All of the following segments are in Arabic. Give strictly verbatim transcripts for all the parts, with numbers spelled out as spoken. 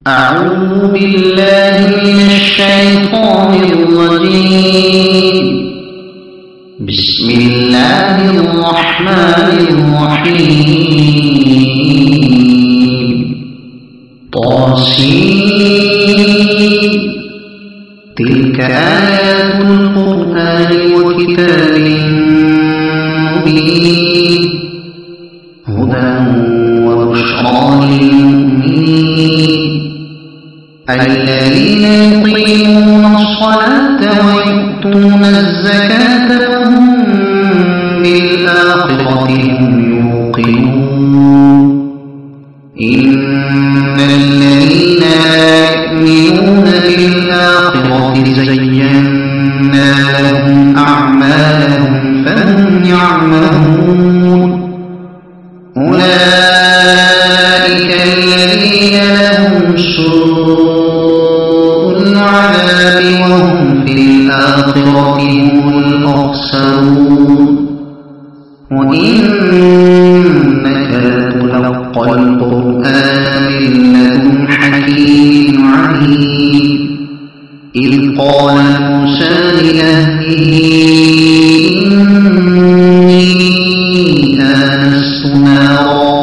أعوذ بالله من الشيطان الرجيم. بسم الله الرحمن الرحيم. طاسين. تلك آيات القرآن وكتاب مبين هدى وبشرى للمؤمنين الذين يقيمون الصلاة ويؤتون الزكاة وهم بالآخرة هم يوقنون. إن الذين لا يؤمنون بالآخرة زينا لهم أعمالهم فهم يعملون. أولئك الذين لهم سوء العذاب وهم في الآخرة هم الأخسرون. وإنك لتلقى القرآن من لدن حكيم عليم. إذ قال موسى لأهله إني آنست نارا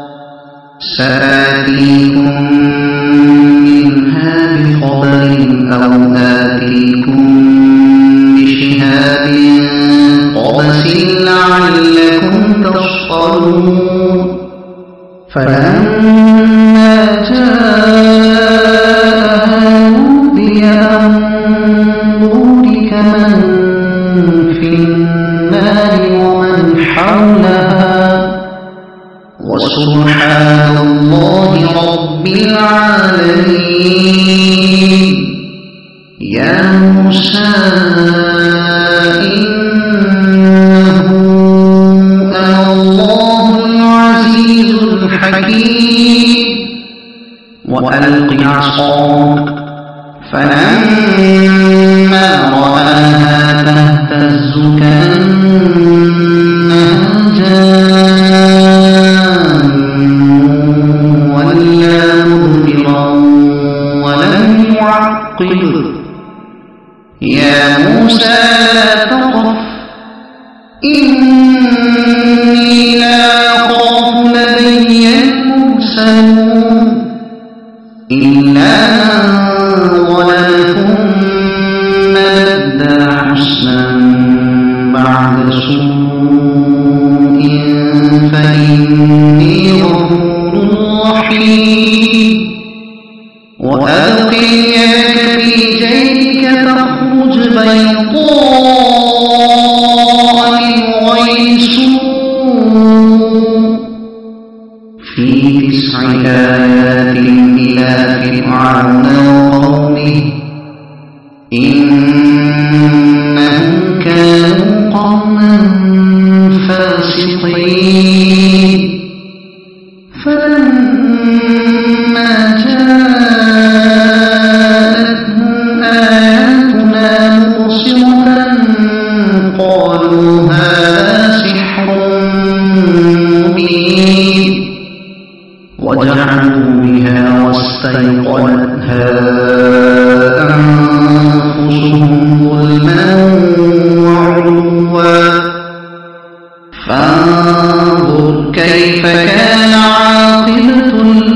سآتيكم منها بخبر أو آتيكم بشهاب قبس لعلكم تصطلون. فلما جاءها نودي أن بورك من في النار ومن حولها وسبحان الله رب العالمين. يا موسى إنه أنا الله العزيز الحكيم. وألق عصاك فلما رآها تهتز كأنها جان ولا مدبرا ولم يعقب. يا موسى لا تخف إني لا أخاف لدي المرسلون إلا من ظلم ثم بدى حسنا بعد سوء فإني غفور رحيم. وألق يدك في جيبك تخرج بيضاء من غير سوء في تسع آيات إلى فرعون وقومه إنهم كانوا قوما فاسقين. فلما جاءتهم آياتنا مبصرة قالوا هذا سحر مبين وجحدوا بها واستيقنتها أنفسهم ظلما وعلوا. فانظر كيف كان عاقبة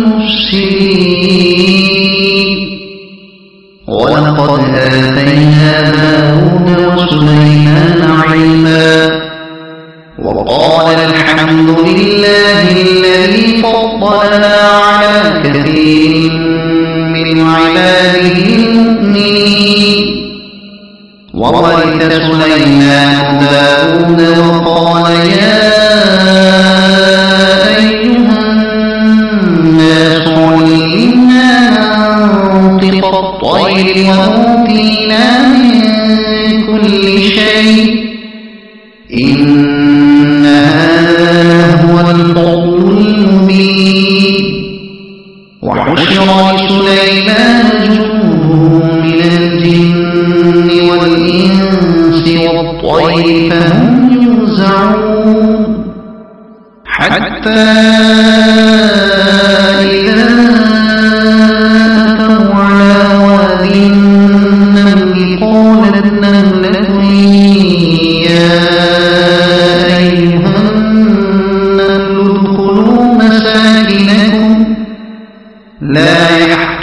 المفسدين. ولقد آتينا داود وسليمان علما وقال الحمد لله الذي فضلنا على كثير من عباده المؤمنين. وورث سليمان داود وقال يا أيها الناس علمنا منطق الطير وأوتينا من كل شيء إن هذا هو الفضل المبين. وحشر لسليمان جنوده من الجن والإنس والطير فهم يوزعون حتى إذا لا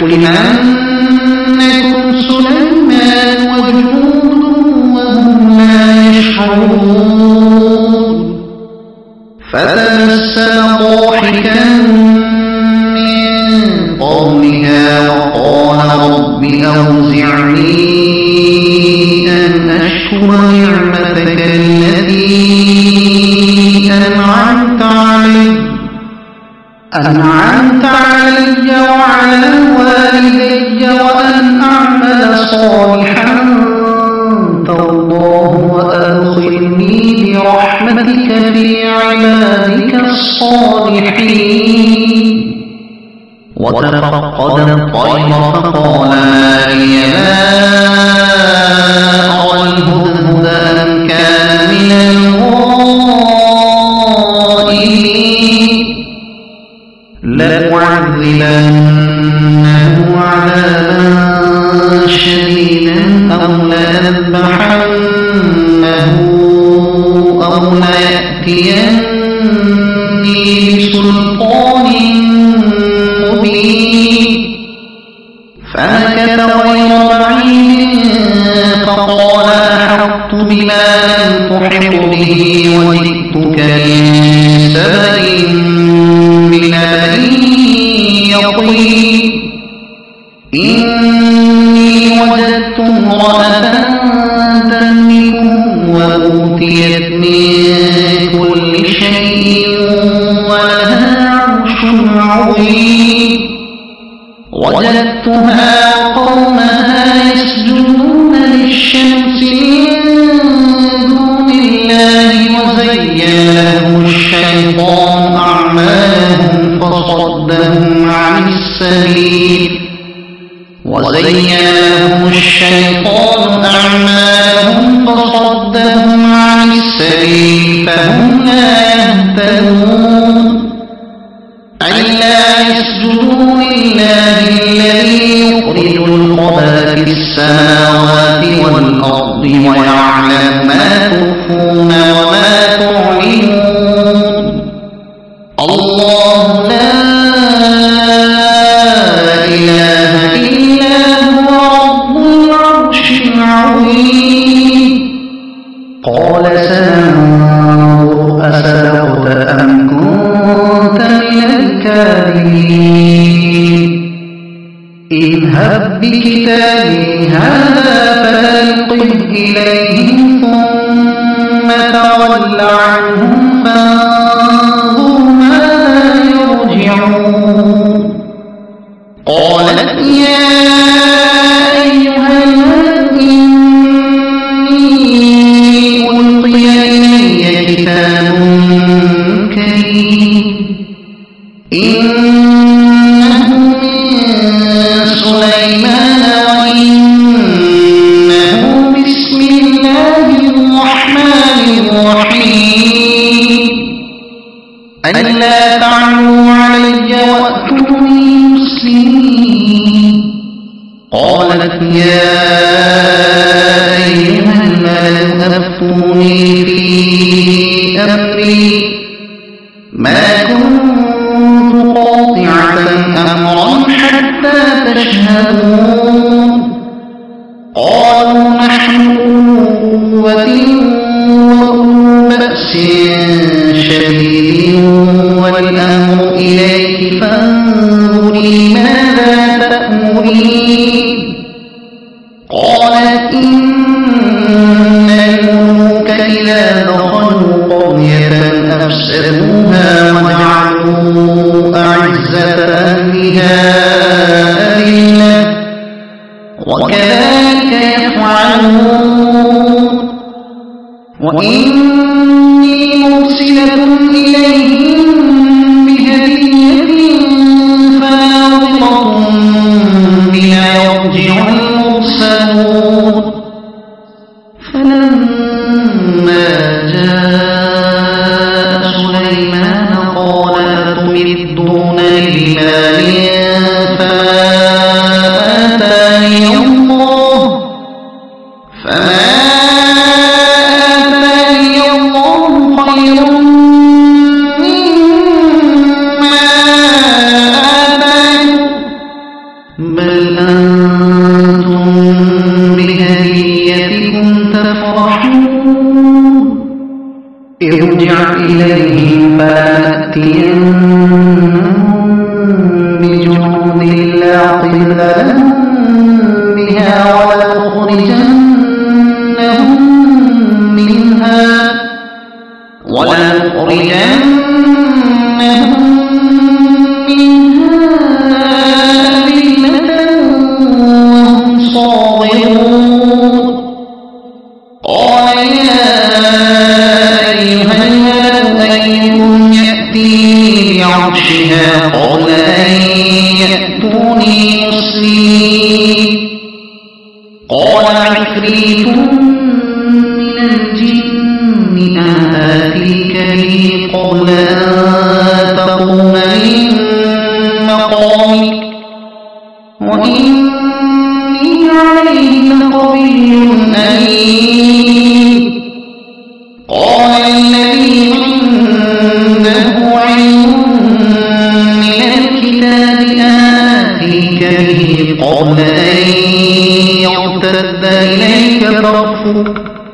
يحطمنكم سليمان وجنوده وهم لا يشعرون فتبسم ضاحكا من قولها وقال رب أوزعني أن أشكر نعمتك التي أنعمت علي أنعمت علي وعلى والدي وأن أعمل صالحا ترضاه وأدخلني برحمتك في عبادك الصالحين وتفقد الطير فقال ما لي لا أرى الهدهد أم كان من الغائبين لأعذبنه عذابا شديدا أو لأذبحنه أو ليأتيني بسلطان مبين فمكث غير بعيد فقال أحطت بما لم تحط به وجئتك من سبأ بنبأ يقين إني وجدت امرأة تملكهم وأوتيت من كل شيء ولها عرش عظيم وجدتها وقومها يسجدون للشمس من دون الله وزين لهم الشيطان أعمالهم فصدهم عن السبيل وزين لهم الشيطان أعمالهم فصدهم عن السبيل فهم لا يهتدون ألا يسجدوا لله الذي يخرج الخبأ في السماوات والأرض ويعلم ما تخفون وما تعلنون الله لا إله إلا هو رب العرش العظيم قال سننظر أصدقت أم كنت من الكاذبين اذهب بكتابي هذا فألقه إليهم ثم تول عنهم فانظر ماذا يرجعون قالت يا أيها الملأ إني ألقي إلي كتاب كريم إنه من سليمان وإنه بسم الله الرحمن الرحيم ألا تعلوا علي وأتوني مسلمين قالت يا أيها الملأ أفتوني في أمري ما كنت قاطعة أمرا حتى تشهدون قالوا نحن قوة وأولو بأس شديد والأمر إليك فانظري ماذا تأمرين قالت إن الملوك إذا دخلوا قرية أفسدوها وجعلوا أعزة أهلها أذلة وكذلك يفعلون وإني مرسلة إليهم بهدية فناظرة بما يرجع المرسلون فلما جاء سليمان قال أتمدونني بمال فما آتاني الله فما آتاني الله خير بل أنتم بهديتكم تفرحون ارجع إليهم فلنأتينهم بجنود لا قبل لهم بها ولنخرجنهم منها ولنخرجنهم منها أذلة وهم صاغرون قال يا أيها الملأ أيكم يأتيني بعرشها قبل أن يأتوني مسلمين قال عفريت من الجن أنا آتيك به قبل أن تقوم من مقامك وإني عليه لقوي أمين قال الذي عنده علم من الكتاب آتيك به قبل أن يرتد إليك طرفك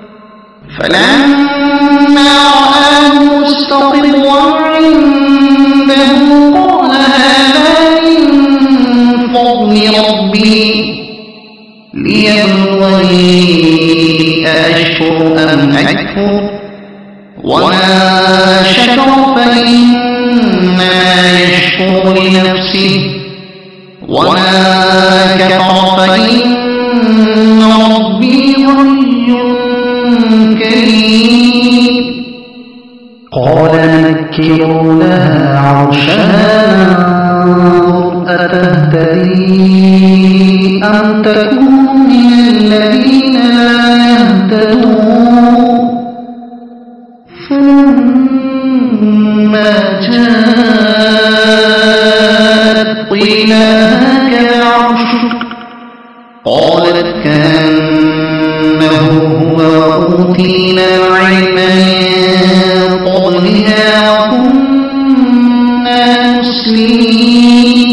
فلما رآه مستقرا عنده قال هذا من فضل ربي ليبلوني أأشكر أم أكفر وما شكر فإنما يشكر لنفسه وما كفر فإن ربي غني كريم قال نكروا لها عرشها ننظر أتهتدي أم تكون من الذين لا يهتدون فلما جاءت قيل هكذا عرشك قالت كأنه هو وأوتينا العلم من قبلها وكنا مسلمين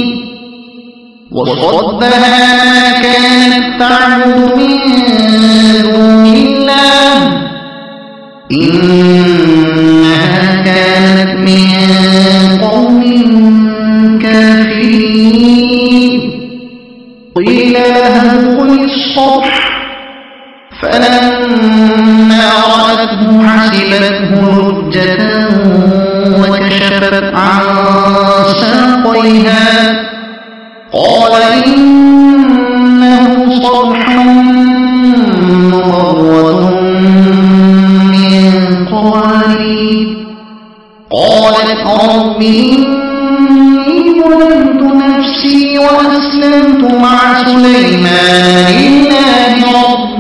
وصدها ما كانت تعبد من دون الله إنها كانت من قوم كافرين قيل لها ادخل الصرح فلما رأته حسبته لجة وكشفت عن ساقيها قال إنه صرح ممرد من قوارير قالت رب إني ظلمت نفسي وأسلمت مع سليمان لله رب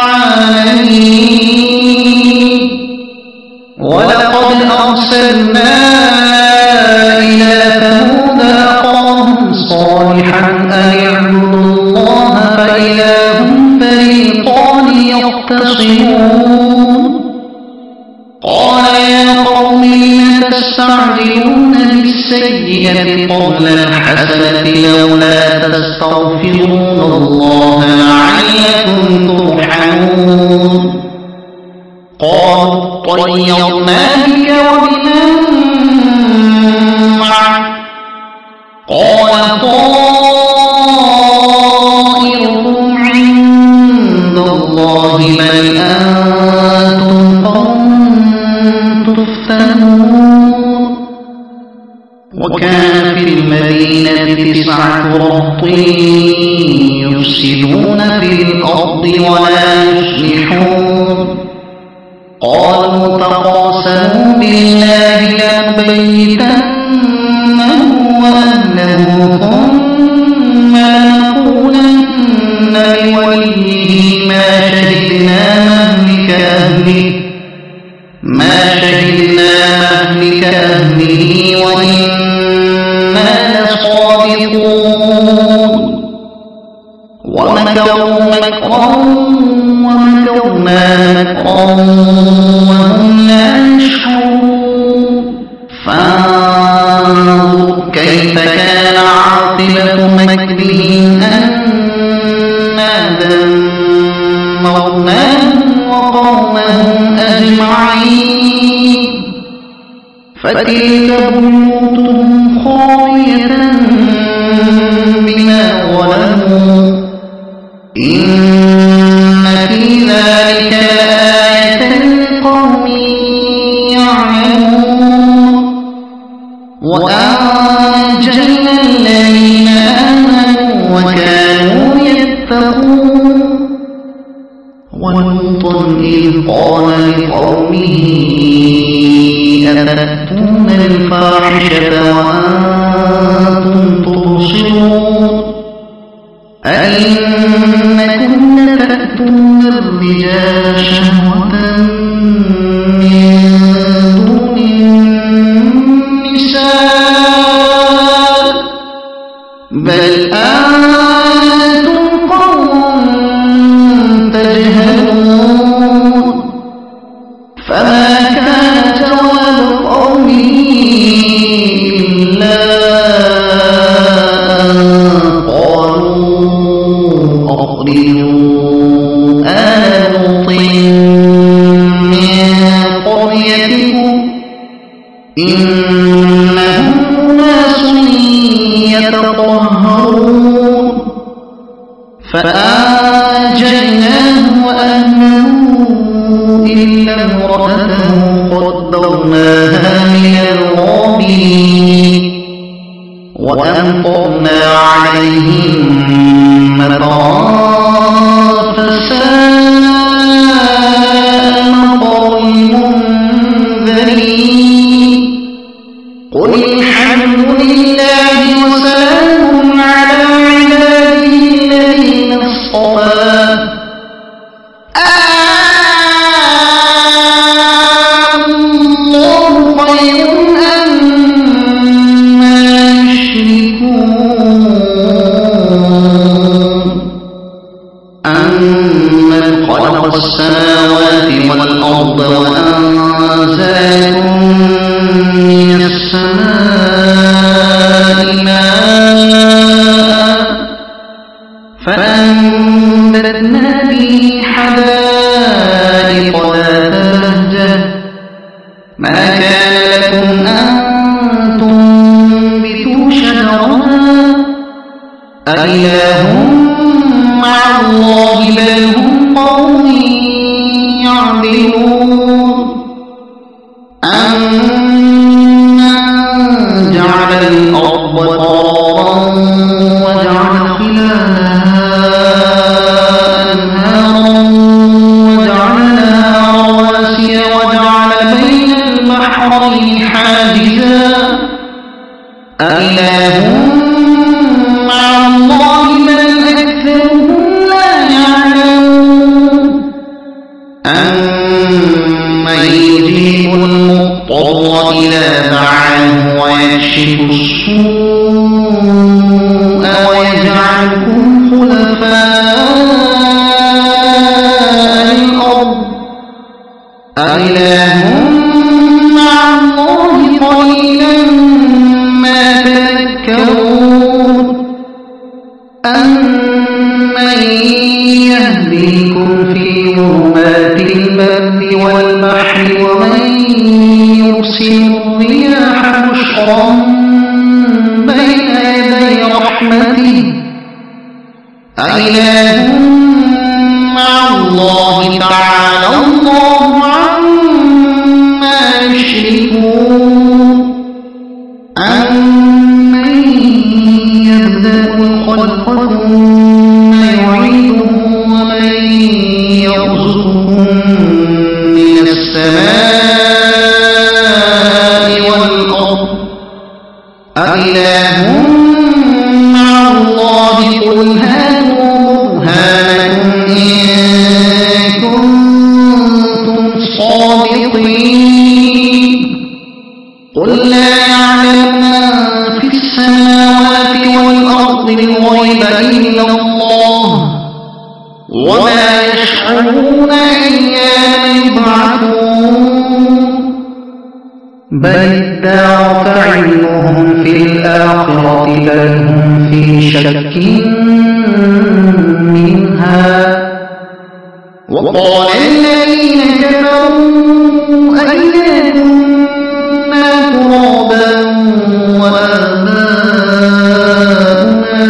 العالمين ولقد أرسلنا إلى ثمود أخاهم صالحا أن اعبدوا الله فإذا هم فريقان يختصمون قال يا قوم لم تستعجلون بالسيئة قبل الحسنة لولا تستغفرون الله لعلكم ترحمون قالوا طيرنا بك وبمن معك قال طائركم عند الله بل أنتم قوم تفتنون وكان في المدينة تسعة رهط يفسدون في الأرض ولا يصلحون قالوا تقاسموا بالله لنبيتنه وأهله ثم لنقولن لوليه ما شهدنا مهلك أهله ما شهدنا مهلك أهله وإنا لصادقون ومكروا مكرا ومكرنا مكرا وهم لا يشعرون فانظر كيف كان عاقبة مكرهم أنا دمرناهم وقومهم أجمعين فتلك بيوتهم خاوية بما ظلموا إن في ذلك لآية لقوم يعلمون وأنجينا الذين آمنوا وكانوا يتقون ولوطا إذ قال لقومه أتأتون الفاحشة وأنتم تبصرون أئنكم لتأتون الرجال شهوة من دون النساء بل أنتم قوم تجهلون فما كان جواب قومه إلا أن قالوا أخرجوا آل لوط من قريتكم إنهم أناس يتطهرون فأنجيناه وأهله إلا امرأته قدرناها من الغابرين وأمطرنا عليهم مطرا فساء مطر المنذرين قل الحمد لله وسلام على عباده الذين اصطفى الله خير أما يشركون أمن خلق السماوات والأرض وأنزل من السماء ماء فأنبتنا به حدائق ذات بهجة ما كان لكم أن تنبتوا شجرها أإله مع الله بل هم قوم يعدلون أمن جعل الأرض قرارا وجعل خلالها أنهارا وجعل لها رواسي وجعل بين البحرين حاجزا أإله مع الله بل أكثرهم لا يعلمون أمن يجيب المضطر إذا دعاه ويكشف السوء ويجعلكم خلفاء الأرض أإله مع الله قليلا ما تذكرون أمن يهديكم في ظلمات البر والبحر ومن يرسل الرياح بشرا بين يدي رحمته أإله مع الله تعالى الله عما يشركون أمن يبدأ الخلق ثم يعيده ومن يرزقكم من السماء والأرض أإله مع الله قل هاتوا برهانكم إن كنتم صادقين قل لا يعلم من في السماوات والأرض الغيب إلا الله وما يشعرون أيان يبعثون بل ادارك علمهم في الآخرة بل هم في شك منها. وقال الذين كفروا أئذا كنا ترابا وآباؤنا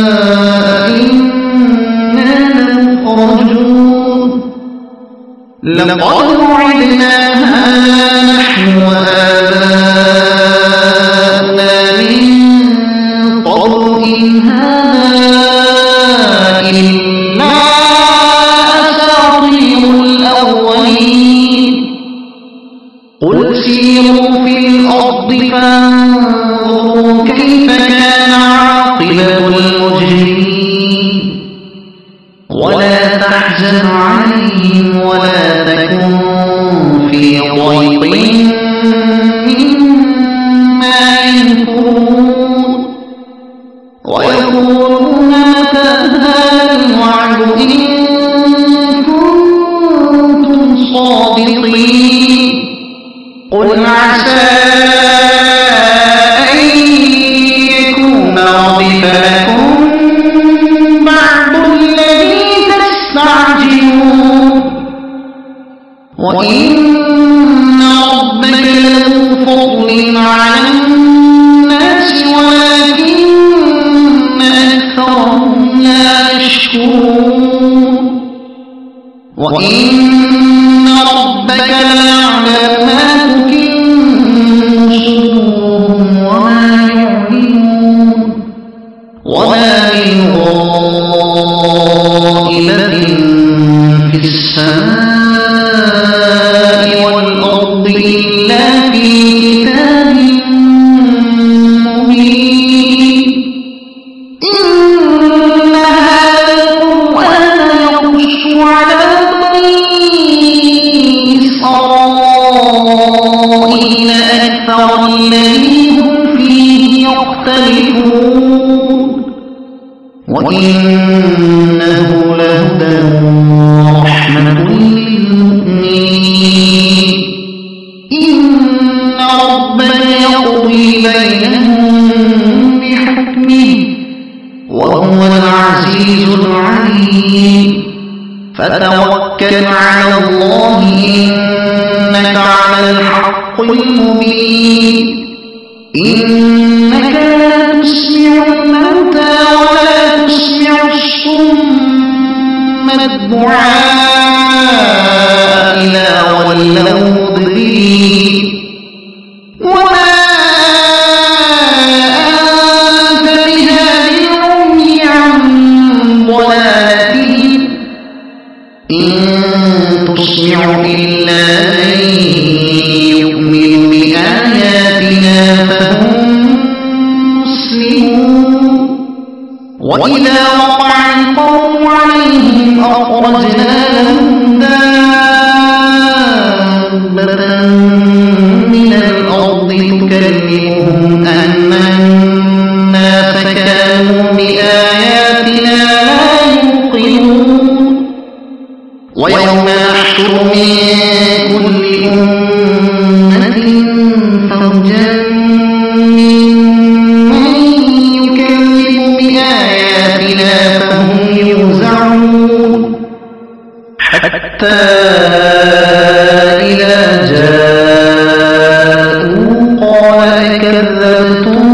أئنا لمخرجون لقد وعدنا هذا نحن وآباؤنا من قبل إن هذا إلا أساطير الأولين. قل سيروا في الأرض فانظروا كيف كان عاقبة المجرمين. ولا تحزن عليهم ولا تكن في ضيق مما يمكرون. ويقولون متى هذا الوعد إن كنتم صادقين. قل عسى أن يكون ردف لكم بعض الذي تستعجلون. وإن ربك لذو فضل على الناس ولكن أكثرهم لا يشكرون. وإن ربك ليعلم ما تكن صدورهم وما يعلنون. وما من غائبة في السماء والأرض إلا في كتاب مبين. إن هذا القرآن يقص على بني إسرائيل أكثر الذي هم فيه يختلفون. وإنه لهدى ورحمة للمؤمنين. إن ربك يقضي بينهم بحكمه وهو العزيز العليم. فتوكل على الله إنك على الحق المبين. إنك لا تسمع الموتى ولا تسمع الصم الدعاء إذا ولوا مدبرين. وما أنت بهادي العمي عن ضلالتهم إن تسمع إلا من يؤمن بآياتنا فهم مسلمون. وإذا وقع القوم عليهم أخرجنا لهم دابة من الأرض تكلمهم أن الناس كانوا بآياتنا لا يوقنون. ويوم نحشر من كل أمة فوجا ممن يكذب بآياتنا فهم يوزعون. حتى إذا جاءوا قال أكذبتم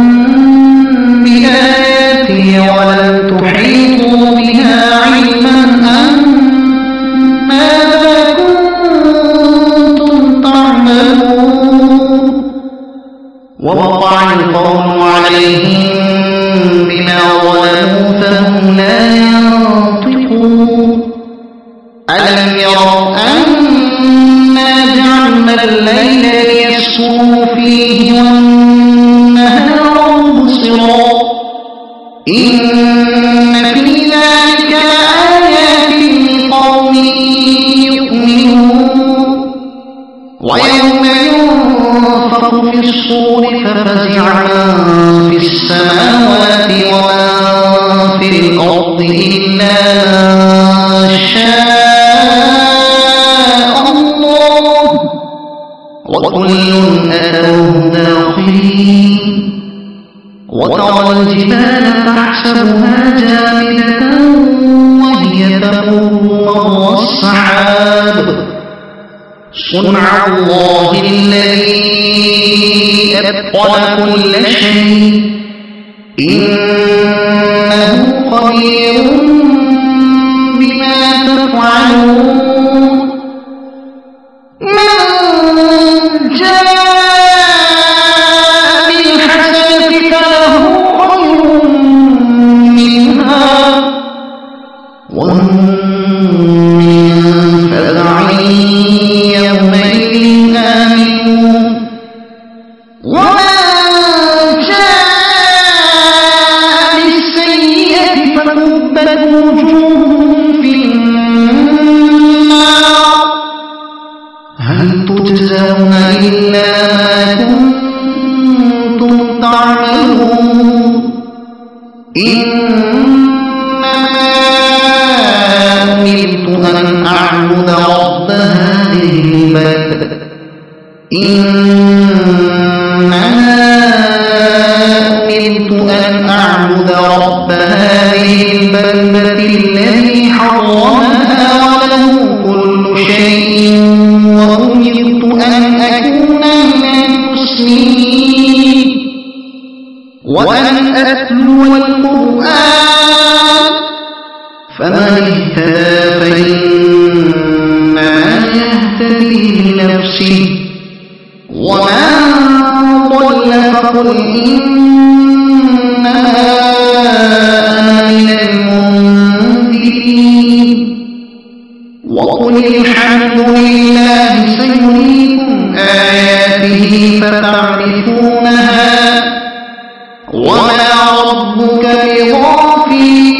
بآياتي ولم تحيطوا بها علما أم ماذا كنتم تعملون. ووقع القول عليهم بما ظلموا فهم لا ينطقون. ألم يروا أنا جعلنا الليل ليسكنوا فيه والنهار مبصرا إن في ذلك لآيات لقوم يؤمنون. ويوم ينفخ في الصور ففزع من في السماوات ومن في الأرض إلا من شاء الله وكل أتوه داخرين. وترى الجبال تحسبها تحسبها جامدة وهي تمر مر السحاب صنع الله الذي أتقن كل شيء إنه خبير بما تفعلون من جاء بالحسنة فله خير منها وهم من فزع يومئذ آمنون ومن جاء بالسيئة فكبت وجوههم في النار هل تجزون إلا ما كنتم تعملون إنما أمرت أن أعبد رب هذه البلدة إنما أمرت أن أعبد رب هذه البلدة الذي حرمها وله كل شيء وأمرت أن أكون من المسلمين وأن أتلو القرآن فمن اهتدى فإنما يهتدي لنفسه ومن ضل فقل إنما أنا من المنذرين وقل الحمد لله سيريكم آياته فتعرفونها وما ربك بغافل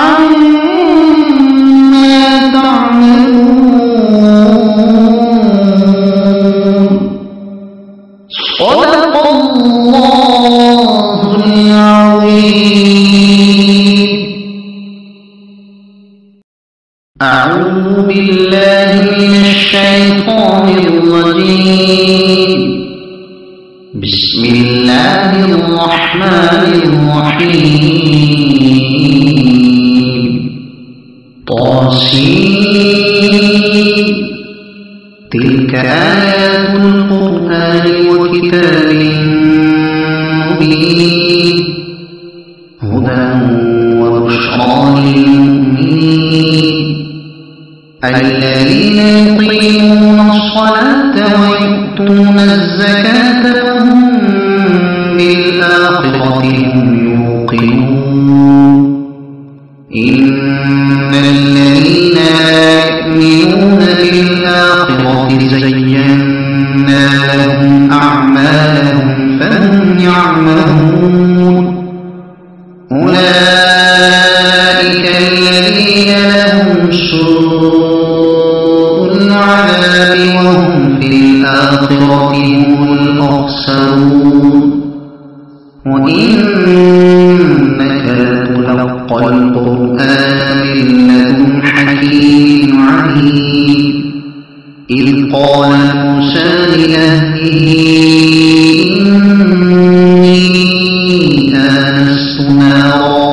عما تعملون صدق الله العظيم. أعوذ بالله من الشيطان الرجيم. بسم الله الرحمن الرحيم. طاسين تلك آيات القرآن وكتاب مبين هدى وبشرى للمؤمنين الذين يقيمون الصلاة ويؤتون الزكاة وهم بالآخرة هم يوقنون إن الذين لا يؤمنون بالآخرة زينا لهم أعمالهم فهم يعملون أولئك الذين لهم سوء العذاب وهم في الآخرة هم الأخسرون وإنك لتلقى القرآن من لدن حكيم عليم إذ قال موسى لأهله إني آنست نارا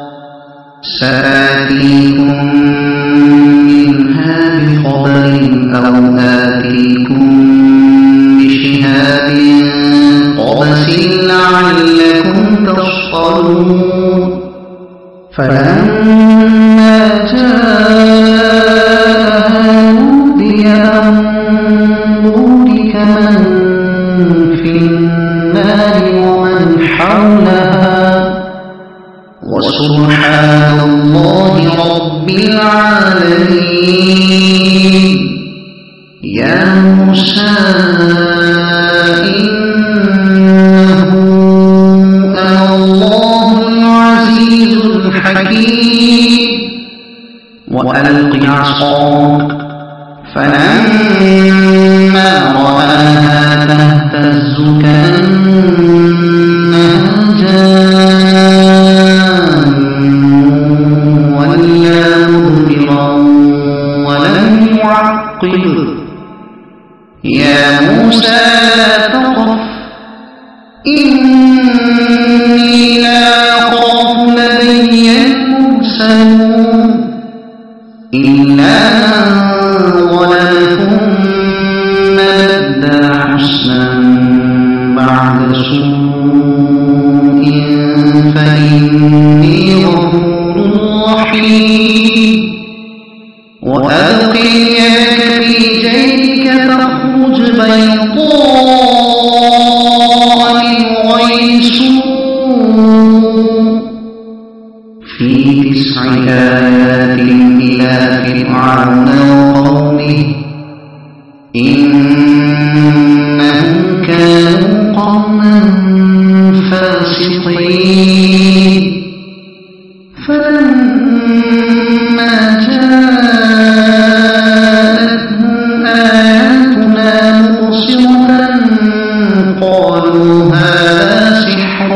سآتيكم منها بخبر أو آتيكم بشهاب قبس لعلكم تصطلون فلما جاءها نودي أن بورك من في النار ومن حولها وسبحان الله رب العالمين. يا موسى إنه أنا الله العزيز الحكيم وألق عصاك فلما رآها تهتز كأنها جان ولا مدبرا ولم يعقب. يا موسى لا تخف إني لا أخاف لدي تحسنون إلا من ظلم ثم بدى حسنا بعد سوء فإني غفور رحيم وألق يدك في جيبك تخرج بيضاء من غير سوء في تسع آيات إلى فرعون وقومه إنهم كانوا قوما فاسقين فلما جاءتهم آياتنا مبصرة قالوا هذا سحر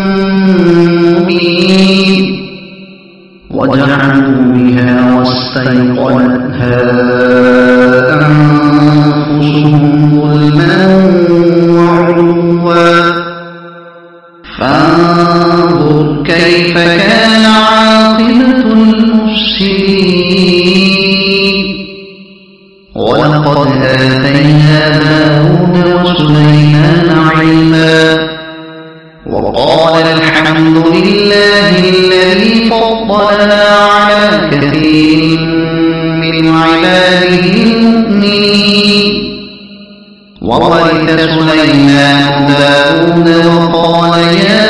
مبين وجحدوا بها واستيقنتها أنفسهم ظلما وعلوا فانظر كيف كان عاقبة المفسدين ولقد آتينا داود وسليمان علما وقال الحمد لله الذي فضلنا على كثير من عباده المؤمنين وورث سليمان داود وقال يا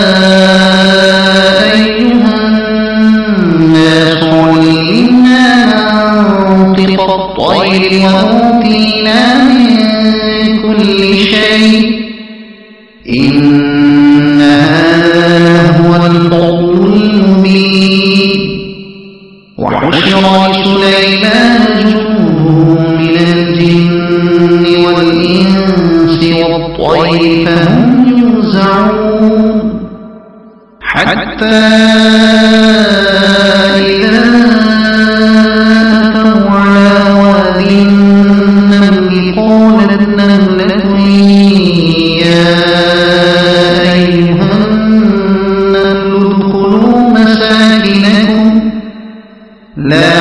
أيها الناس علمنا منطق الطير وأوتينا من كل شيء إن هذا هو الفضل المبين وحشر لسليمان جنوده من الجن والإنس والطير فهم يوزعون حتى إذا أتوا على واد النمل قالت نملة يا أيها النمل ادخلوا مساكنكم لا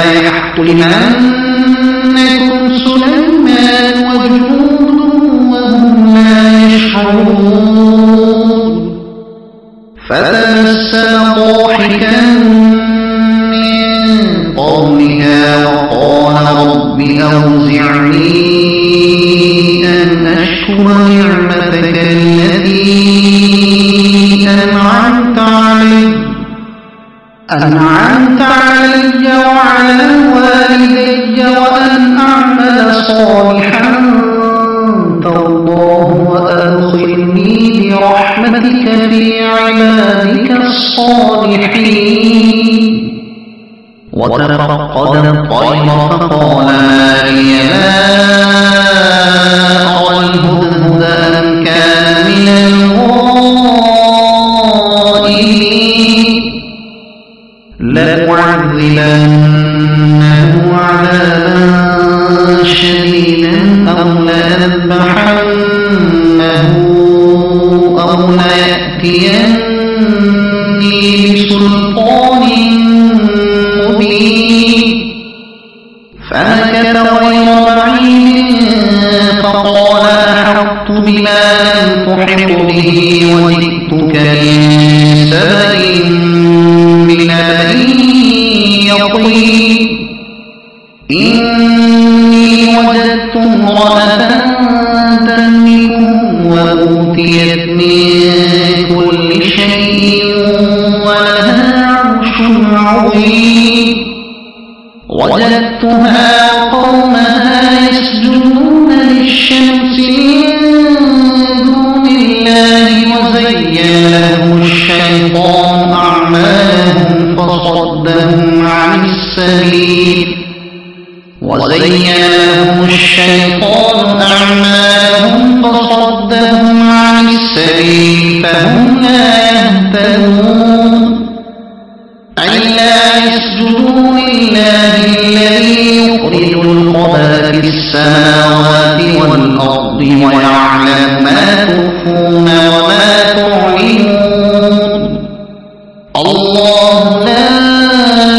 يحطمنكم سليمان وجنوده وهم لا يشعرون فتبسم ضاحكا من قولها وقال رب أوزعني أن أشكر نعمتك التي أنعمت علي أنعمت علي وعلى والدي وأن أعمل صالحا ترضاه وأدخلني برحمتك في عبادك الصالحين وتفقد الطير فقال ما لي لا أرى الهدهد أم كان من الغائبين لأعذبنه عذابا شديدا أو لأذبحنه أو ليأتيني بسلطان مبين فمكث غير بعيد فقال أحطت بما لم تحط به وجئتك من سبأ بنبأ يقين إني وجدت امرأة تملكهم وأوتيت من كل شيء ولها عرش عظيم وجدتها وقومها يسجدون للشمس من دون الله وزين لهم الشيطان أعمالهم فصدهم عن السبيل وزين لهم الشيطان أعمالهم فصدهم عن السبيل فهم لا يهتدون ألا يسجدوا لله الذي يخرج الخبأ في السماوات والأرض ويعلم ما تخفون وما تعلنون الله لا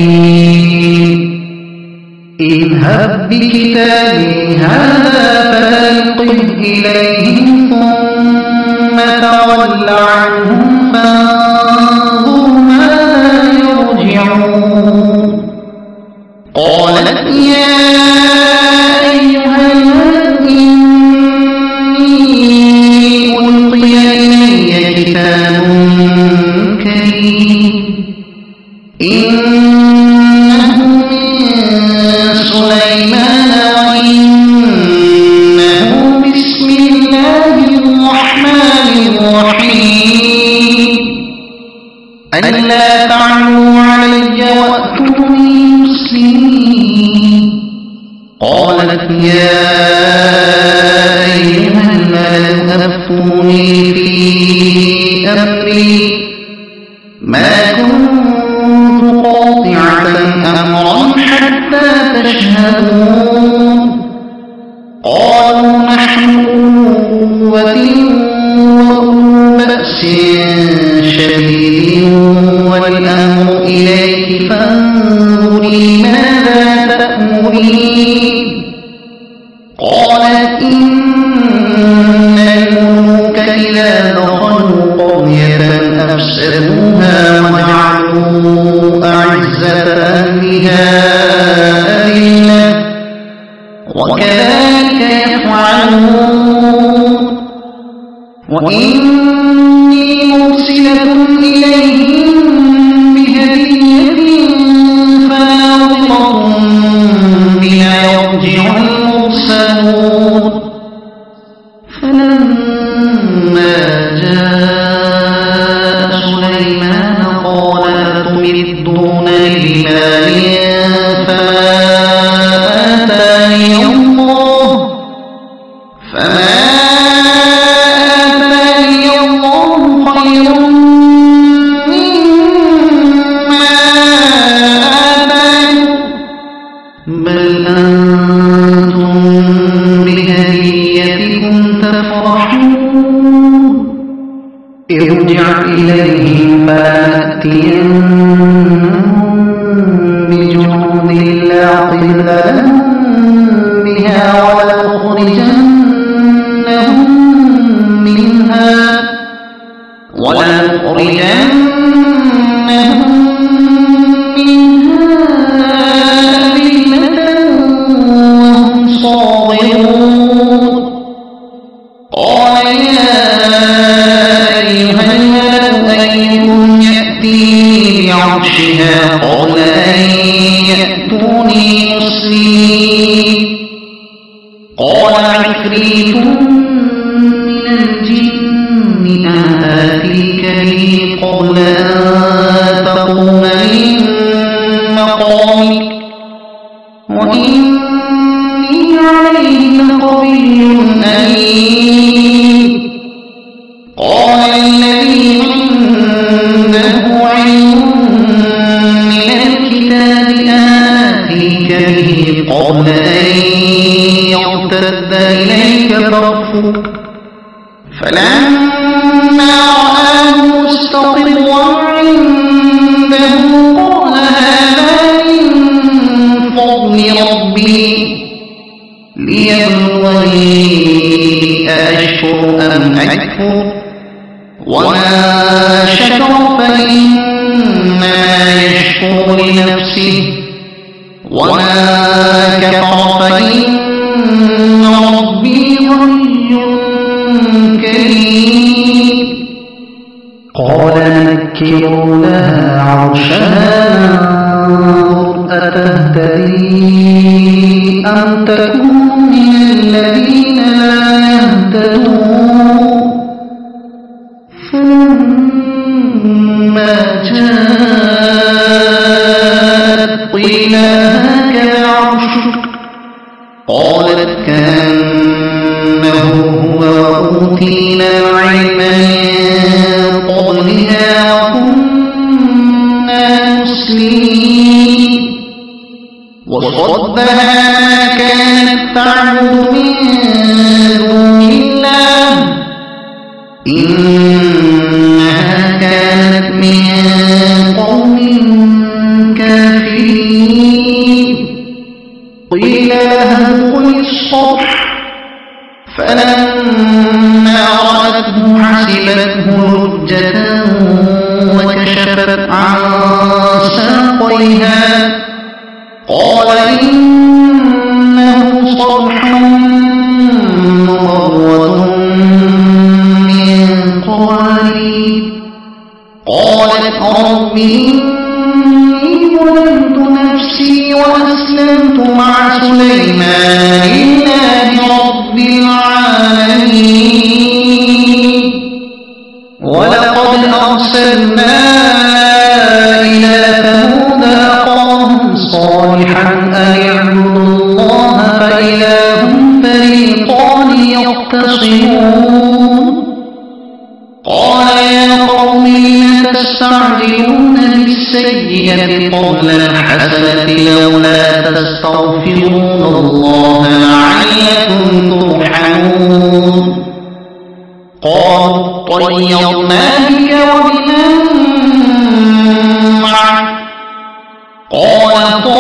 اذهب بكتابي هذا فألقه إليهم ثم تول عنهم فانظر ماذا يرجعون قالت يا أيها الملأ إني ألقي إلي كتاب كريم إنه من سليمان وإنه بسم الله الرحمن الرحيم ألا تعلوا علي وأتوني مسلمين قالت يا أيها الملأ أفتوني في أمري ما كنت قاطعة أمرا حتى تشهدون قالوا نحن قوة وأولو بأس شديد والأمر إليك فانظري ماذا تأمرين قالت إن الملوك إذا دخلوا قرية أفسدوها وجعلوا أعزة أهلها أذلة وكذلك يفعلون وإني مرسلة إليهم بهدية فناظرة بما يرجع المرسلون فلما جاء سليمان قال أتمدونني بمال فما آتاني الله فما آتاني الله خير مما آتاكم بل أنتم بهديتكم تفرحون ارجع إليهم فلنأتينهم بجنود لا قبل لهم بها ولنخرجنهم منها ولنخرجنهم منها أذلة وهم صاغرون قال يا أيها الملأ أيكم يأتيني بعرشها قبل أن يأتوني مسلمين قال عفريت من الجن أنا آتيك به قبل أن تقوم من مقامك وإني عليه لقوي أمين قال الذي عنده علم من الكتاب آتيك به قبل أن يرتد إليك طرفك فلما رآه مستقرا عنده قال هذا من فضل ربي ليبلوني أأشكر أم أكفر وما شكر فإنما يشكر لنفسه وما كفر فإن ربي غني كريم قال نكروا لها عرشها ننظر أتهتدي أم تكون من الذين لا يهتدون فلما جاءت قيل هكذا عرشك قالت كأنه هو وأوتينا العلم من قبلها وكنا مسلمين وصدها ما كانت تعبد من دون الله إنها كانت من قوم كافرين الكافرين قيل لها ادخل الصرح فلما رأته حسبته لجة وكشفت عن ساقيها قال إنه صرح ممرد من قوارير قالت رب إني ظلمت نفسي وأسلمت مع سليمان لله رب العالمين ولقد أرسلنا إلى ثمود أخاهم صالحا أن اعبدوا الله فإذا هم فريقان يختصمون قال يا قوم لم تستعجلون بالسيئة قبل الحسنة لولا تستغفرون الله لعلكم ترحمون قالوا طيرنا بك وبمن معك قال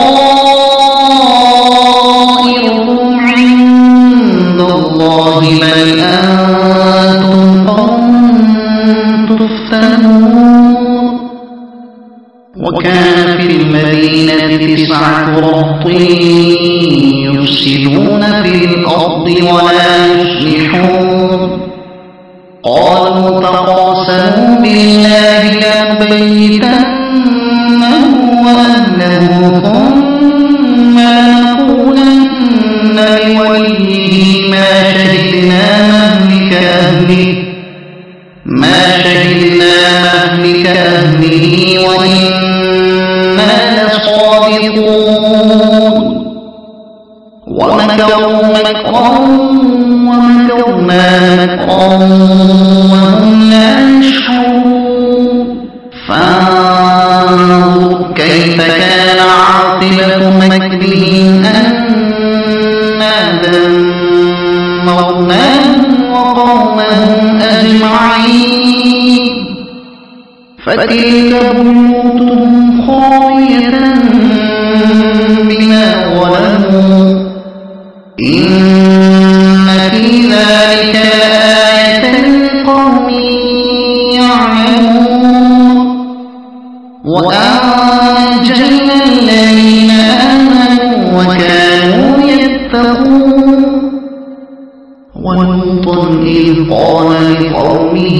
طائركم عند الله بل أنتم قوم تفتنون وكان في المدينة تسعة رهط يفسدون في الأرض ولا يصلحون قالوا تقاسموا بالله لنبيتنه وأهله ثم لنقولن لوليه ما شهدنا مهلك أهله ما شهدنا مهلك أهله وإنا لصادقون ومكروا مكرا ومكرنا مكرا وهم لا يشعرون فانظر كيف كان عاقبة مكرهم أنا دمرناهم وقومهم أجمعين فتلك بيوتهم خاوية بما ظلموا إن في ذلك لآية لقوم يعلمون وأنجينا الذين آمنوا وكانوا يتقون ولوطا إذ قال لقومه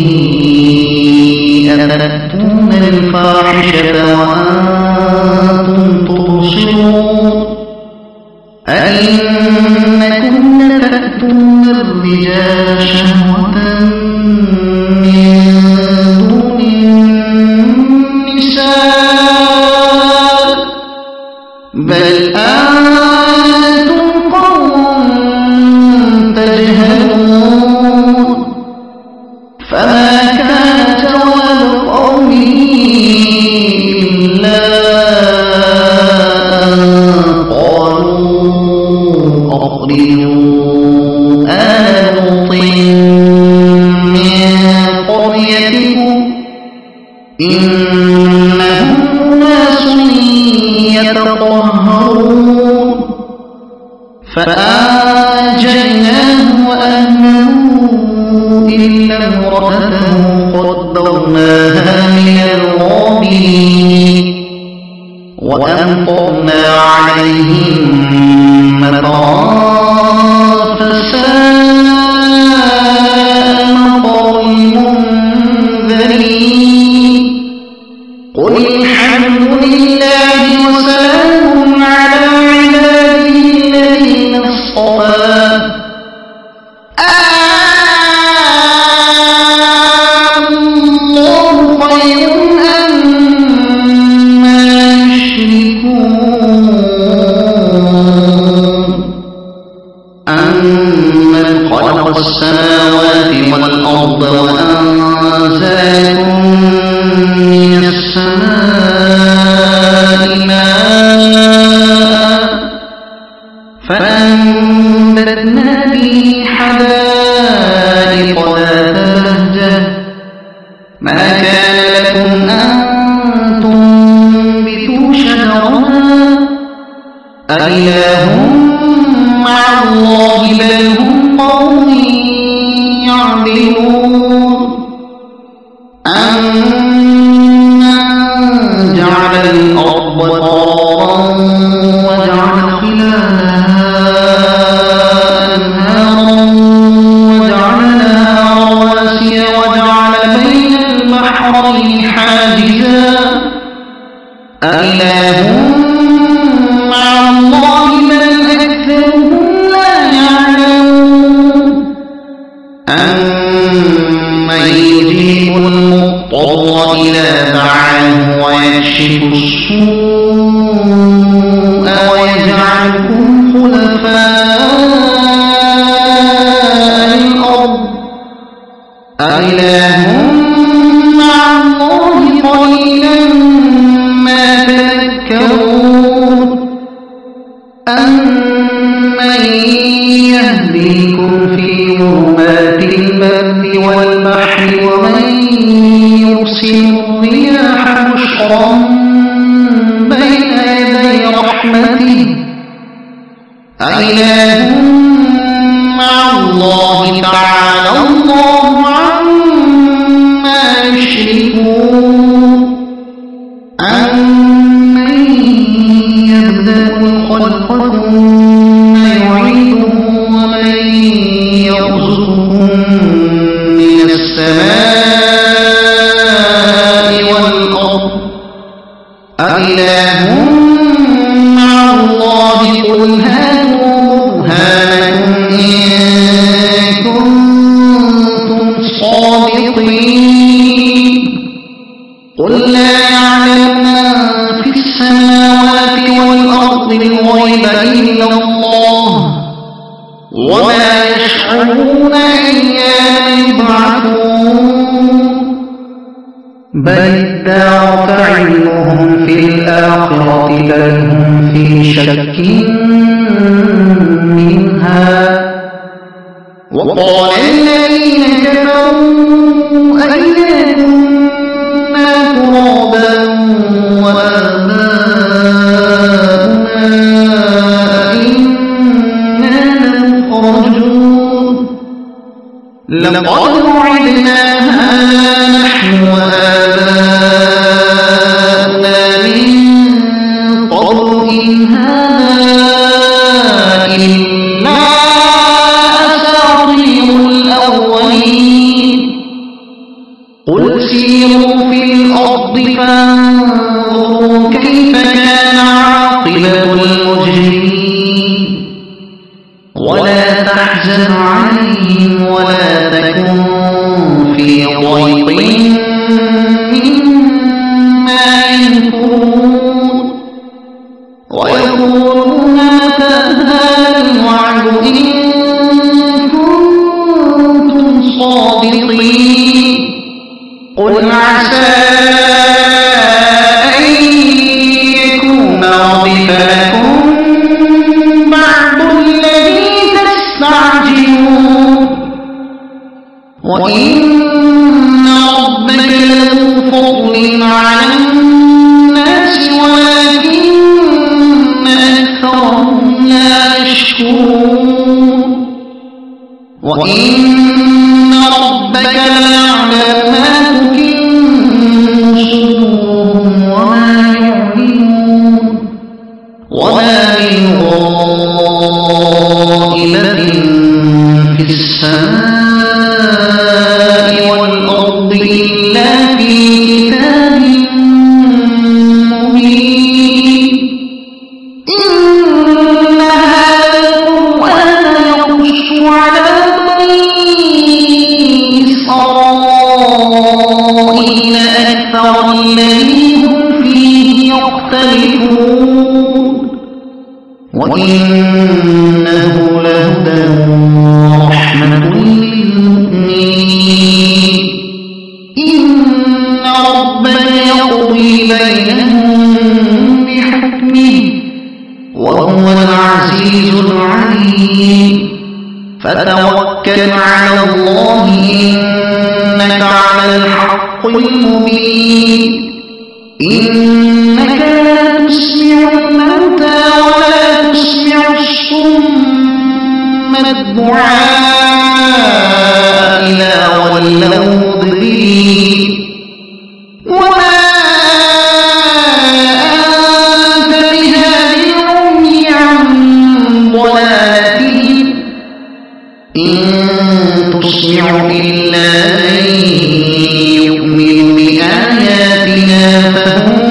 أتأتون الفاحشة وأنتم تبصرون أئنكم لتأتون الرجال شهوة من دون النساء بل أنتم قوم تجهلون فما كان جواب قومه إلا أخرجوا آل لوط من قريتكم إنهم أناس يتطهرون فأنجيناه وأهله إلا امرأته قدرناها من الغابرين وأمطرنا عليهم مطرا فساء مطر المنذرين قل الحمد لله وسلام على عباده الذين اصطفى الله خير أما يشركون أمن خلق أإله مع الله بل هم قوم يعدلون أمن جعل الأرض قرارا وجعل خلالها أنهارا وجعل لها رواسي وجعل بين البحرين حاجزا أإله مع الله بل أكثرهم لا يعلمون أمن يجيب المضطر إذا دعاه ويكشف السوء ويجعلكم خلفاء الأرض أإله مع الله قليلا ما تذكرون أمن يهديكم في ظلمات البر والبحر ومن يرسل الرياح بشرا بين يدي رحمته أإله مع الله تعالى الله عما يشركون أمن يبدأ الخلق ثم يعيده ومن يرزقكم من السماء والأرض أإله مع الله قل هاتوا برهانكم إن كنتم صادقين قل لا يعلم من في السماوات والأرض الغيب إلا الله وما يشعرون أيان يبعثون بل ادارك علمهم في الآخرة بل هم في شك منها وقال الذين كفروا أئذا كنا ترابا وآباؤنا أئنا لمخرجون لقد وعدنا هذا نحن وآباؤنا من قبل إن هذا إلا أساطير الأولين قل سيروا في الأرض فانظروا كيف كان عاقبة المجرمين ولا تحزن عليهم ولا تكن في ضيق مما يمكرون ويقولون متى هذا الوعد إن كنتم صادقين قل عسى أن يكون ردف لكم بعض الذي تستعجلون وإن ربك لذو فضل على الناس ولكن أكثرهم لا يشكرون وإن ربك ليعلم ما تكن صدورهم وما يعلنون وما من غائبة في السماء والأرض إلا في كتاب مبين إن هذا القرآن يقص على إسرائيل أكثر الذي هم فيه يختلفون وإنه لهدى ورحمة للمؤمنين إن ربك يقضي بينهم بحكمه وهو العزيز العليم فتوكل على الله إنك على الحق المبين إنك لا تسمع الموتى ولا الدعاء إذا ولوا مدبرين وما أنت بهاد العمي عن ضلالتهم إن تسمع إلا من يؤمن بآياتنا فهم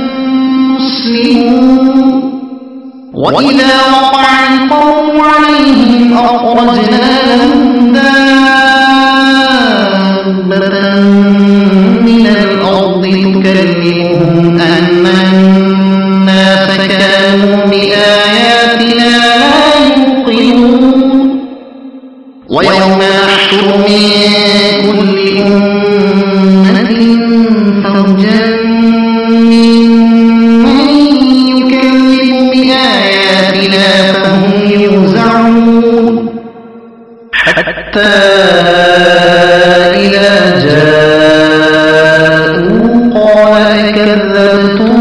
مسلمون وإذا وقع القوم عليهم أخرجنا لهم دابة من الأرض تكلمهم أن الناس كانوا بآياتنا لا يوقنون ويوم نحشر من كل أمة فوجا ممن يكذب بآياتنا فهم يوزعون حتى إذا جاءوا قال أكذبتم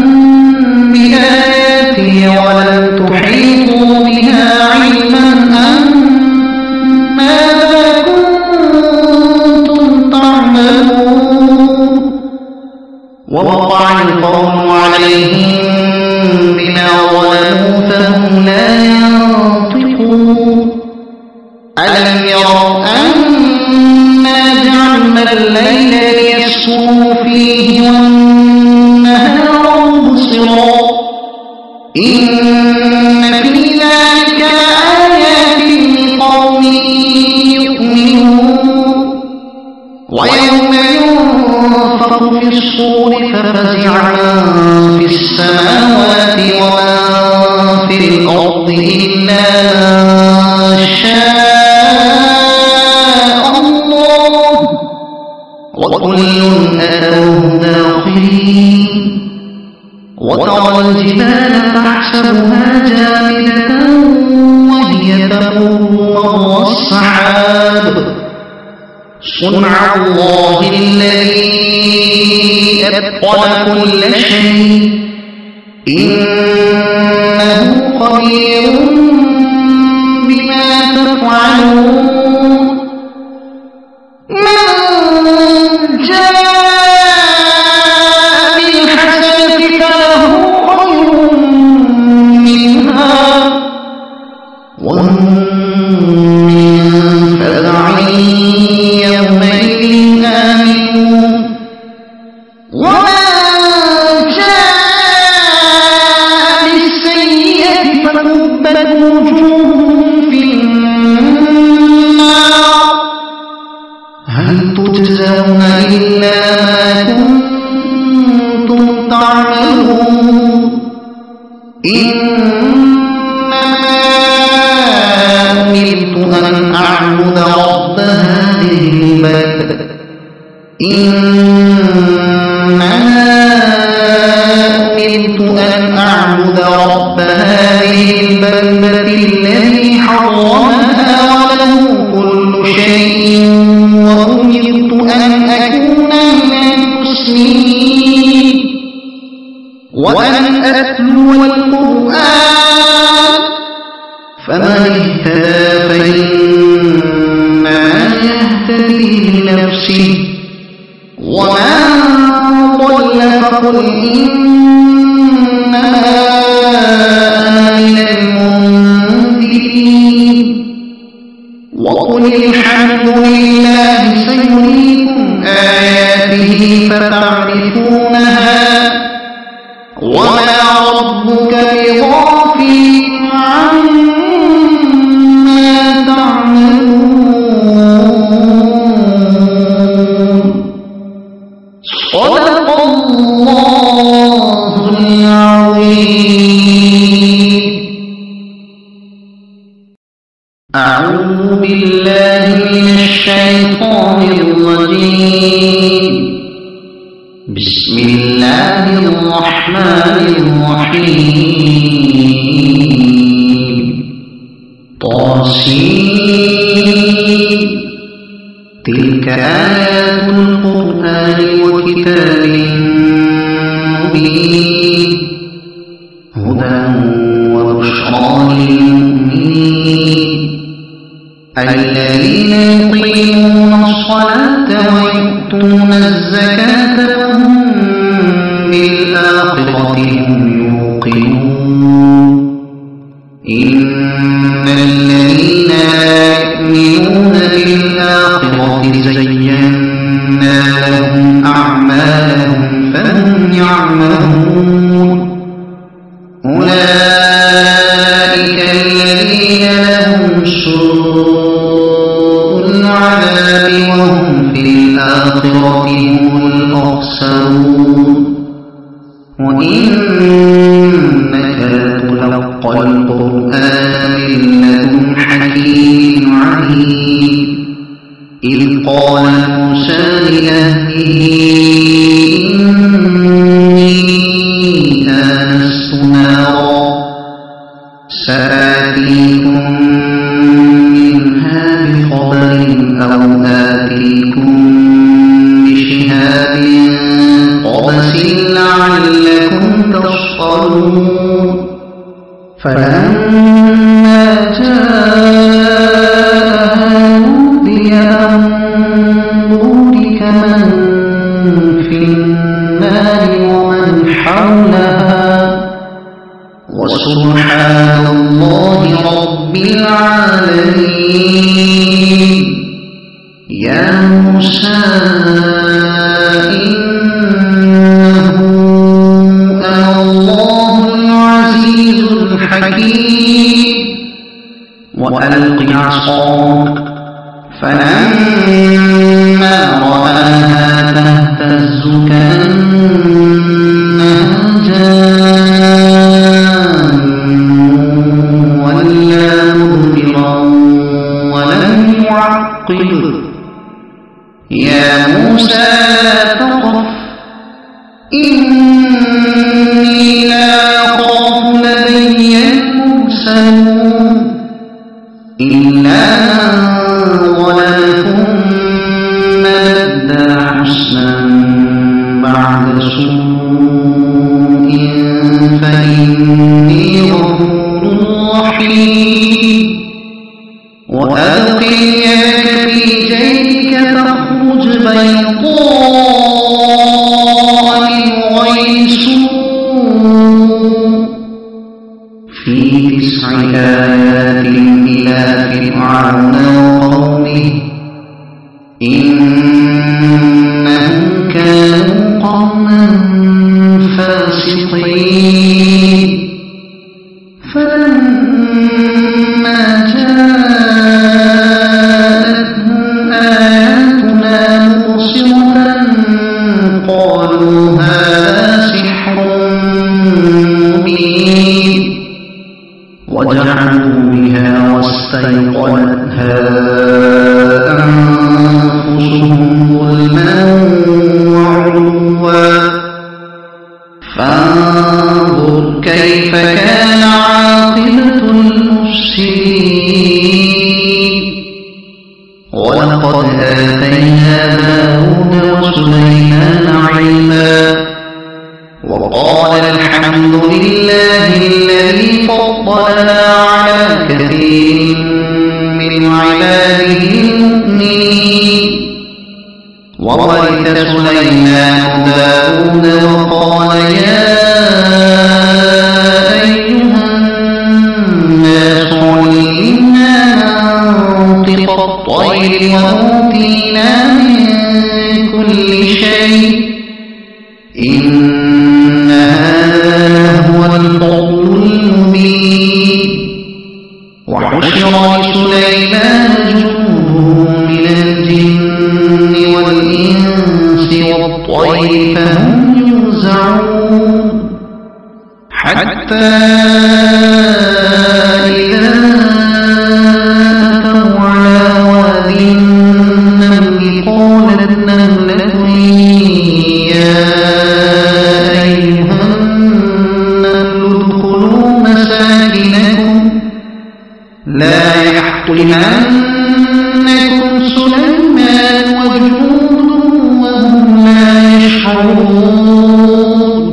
بآياتي ولم تحيطوا بها علما أم ماذا كنتم تعملون ووقع القول عليهم بما ظلموا فهم لا ينطقون ألم يروا أنا جعلنا الليل ليسكنوا فيه والنهار مبصرا إن في ذلك لآيات لقوم يؤمنون ويوم ينفخ في الصور ففزع من في السماوات ومن في الأرض إلا من شاء الله وكل أتوه داخرين وترى الجبال تحسبها جامدة وهي تمر مر السحاب صنع الله الذي أتقن كل شيء إنه خبير بما تفعلون من جاء بالحسنة فله خير منها وهم من فزع يومئذ آمنون ومن جاء بالسيئة فكبت وجوههم في النار هل تجزون إلا ما كنتم تعملون إنما أمرت أن أعبد رب هذه البلد إنما أمرت أن أعبد رب هذه البلدة الذي حرمها وله كل شيء وأمرت أن أكون من المسلمين وأن أتلو القرآن فمن اهتدى فإنما يهتدي لنفسه ومن ضل فقل إنما أنا من المنذرين وقل الحمد لله سيريكم آياته فتعرفونها وما ربك بغافل عما تعملون صدق الله العظيم. أعوذ بالله من الشيطان الرجيم. بسم الله الرحمن الرحيم. طاسين تلك آيات القرآن وكتاب مبين هدى وبشرى للمؤمنين الذين يقيمون الصلاة ويؤتون الزكاة وهم بالآخرة هم يوقنون إن الذين لا يؤمنون بالآخرة زينا لهم أعمالهم فهم يعملون أولئك الذين لهم سوء العذاب وهم في الآخرة هم الأخسرون وإنك لتلقى القرآن من لدن حكيم عليم إذ قال موسى لأهله إني آنست نارا سآتيكم منها بخبر أو آتيكم بشهاب قبس لعلكم تصطلون فلما جاءها نودي أن بورك من في النار ومن حولها وسبحان الله رب العالمين يا موسى إنه أنا الله العزيز الحكيم وألق عصاك فلما رآها تهتز كأنها جان ولا مدبرا ولم يعقب يا موسى لا تخف إني لا أخاف لدي المرسلون إلا من ظلم ثم بدى حسنا بعد سوء فإني غفور رحيم وألق يدك في جيبك تخرج بيضاء من غير سوء في تسع آيات إلى فرعون وقومه إنهم كانوا قوما فاسقين فلما جاءتهم آياتنا مبصرة قالوا هذا سحر مبين وجحدوا بها واستيقنتها أنفسهم ظلما وعلوا فانظر كيف كان عاقبة المفسدين ولقد آتينا داود وسليمان علما وقال الحمد لله الذي فضلنا على كثير من عباده المؤمنين وورث سليمان داود وقال يا أيها الناس علمنا منطق الطير وأوتينا من كل شيء إن هذا لهو الفضل المبين وحشر لسليمان جنوده من الجن والإنس والطير فهم يوزعون حتى إذا أتوا على وادي النمل قالت نملة يا أيها النمل ادخلوا مساكنكم لا يحطمنكم سليمان وجنوده وهم لا يشعرون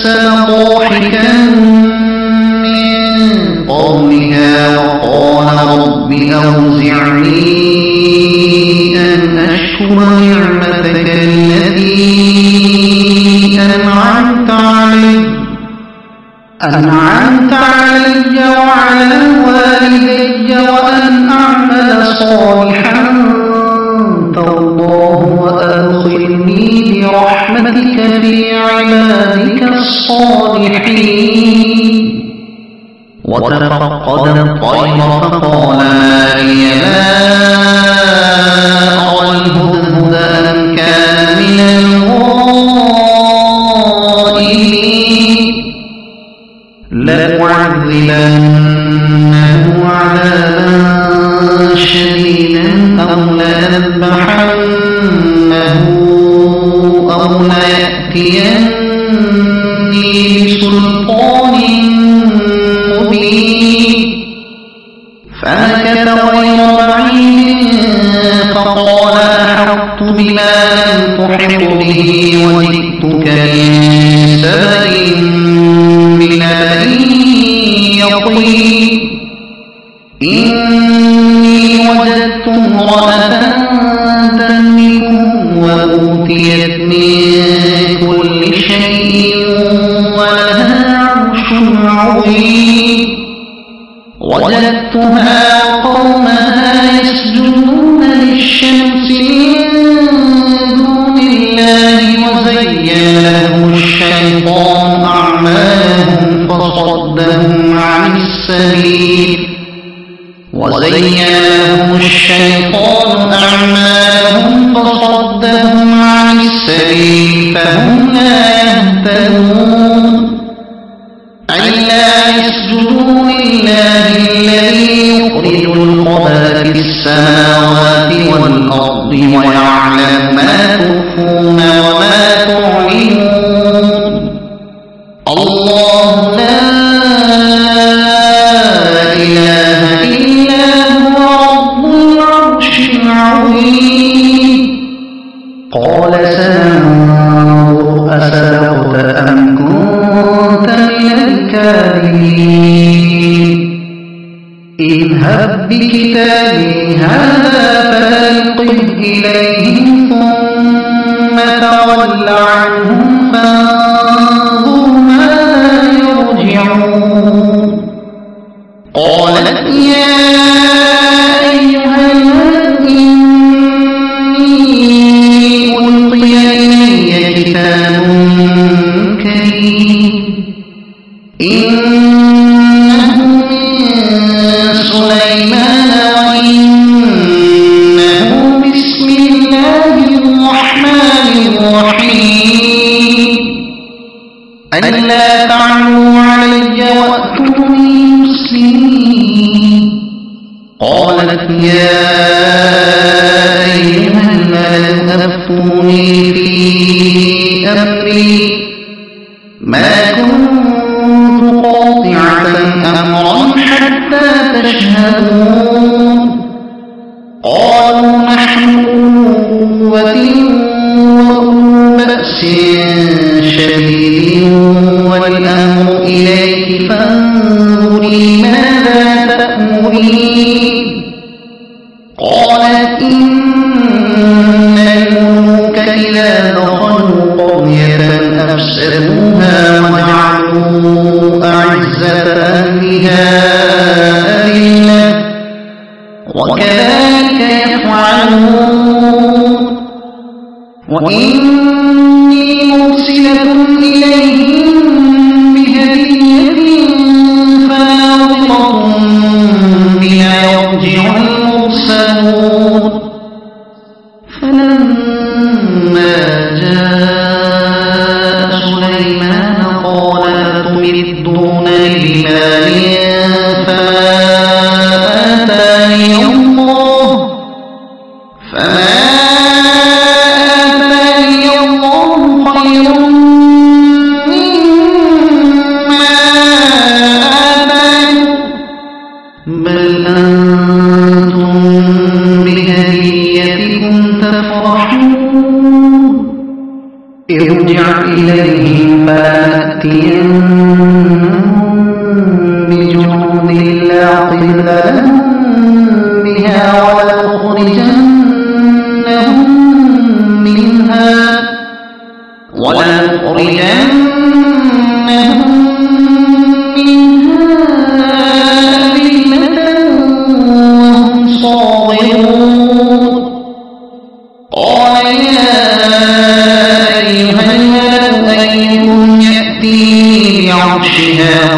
فتبسم ضاحكا من قولها وقال أنعمت علي وعلى والدي وأن أعمل صالحا ترضاه وأدخلني برحمتك في عبادك الصالحين. وتفقد الطير فقال ما لي لا أرى الهدهد أم كان من الغائبين لأعذبنه عذابا شديدا أو لأذبحنه أو ليأتيني بسلطان مبين. فمكث غير بعيد فقال أحطت بما لم تحط به وجئتك من سبأ بنبأ يقين. إني وجدت امرأة تملكهم وأوتيت من كل شيء ولها عرش عظيم. وجدتها وقومها يسجدون للشمس من دون الله وزين لهم الشيطان أعمالهم فصدهم عن السبيل وزين لهم الشيطان أعمالهم فصدهم عن السبيل فهم لا يهتدون. ألا يسجدوا لله الذي يخرج الخبأ في السماوات والأرض ويعلم ما تخفون وما تعلنون. الله لا إله إلا هو رب العرش العظيم. قال سننظر أصدقت أم كنت من الكاذبين. اذهب بكتابي هذا فألقه إليهم ثم تول عنهم فانظر ماذا يرجعون. قالت يا أيها الملأ إني ألقي إلي كتاب كريم إنه من سليمان وإنه بسم الله الرحمن الرحيم ألا تعلوا علي وأتوني مسلمين. قالت يا أيها الملأ أفتوني في أمري ما كنت قاطعة أمرا حتى تشهدون. قالوا نحن أولو قوة وأولو بأس شديد والأمر إليك فانظري ماذا تأمرين. قالت إن الملوك إذا دخلوا قرية أفسدوها وجعلوا أعزة أهلها أذلة وكذلك يفعلون. وإني مرسلة إليهم بهدية فناظرة بما يرجع المرسلون. فلما جاء سليمان قال أتمدونني بمال فما آتاني الله فما آتاني الله خير مما آتاكم بل أنتم بهديتكم تفرحون. ارجع إليهم فلنأتينهم بجنود لا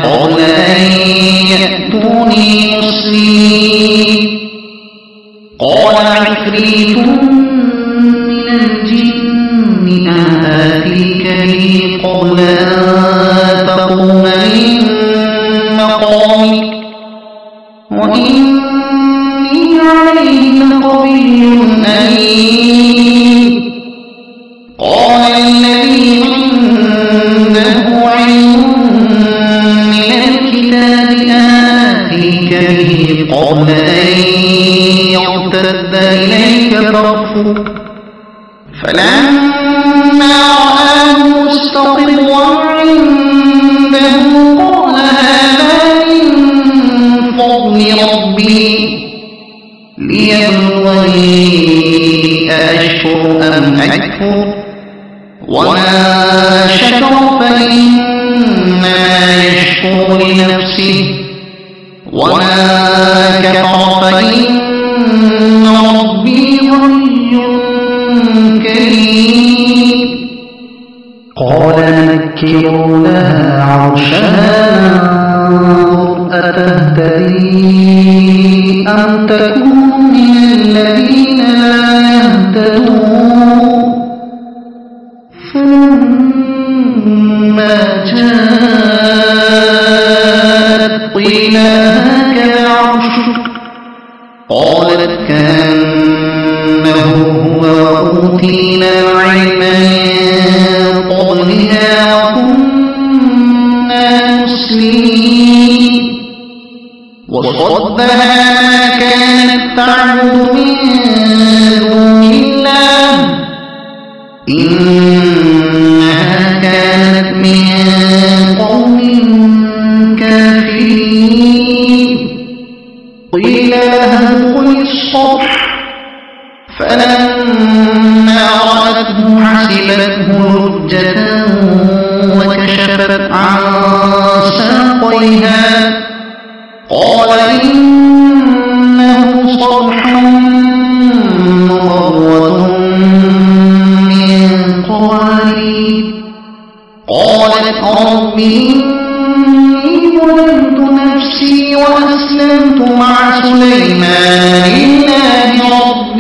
قبل أن يأتوني مسلمين قال عفريت من الجن أنا آتيك به قبل أن تقوم من مقامك وإني عليه لقوي أمين قال الذي عنده علم من الكتاب آتيك به قبل أن يرتد إليك طرفك فلما رآه مستقرا عنده قال هذا من فضل ربي ليبلوني أأشكر أم أكفر وما شكر فإنما يشكر لنفسه وما كفر فإن ربي غني كريم قال نكروا لها عرشها ننظر أتهتدي أم تكون من الذين لا يهتدون فلما جاءت قيل هكذا عرشك قالت كأنه هو وأوتينا العلم من قبلها وكنا مسلمين وصدها ما كانت تعبد من دون الله إنها كانت من قوم كافرين قيل لها ادخل الصرح فلما رأته حسبته لجة وكشفت عن ساقيها قال إنه صرح ممرد من قوارير قالت رب إني ظلمت نفسي وأسلمت مع سليمان لله رب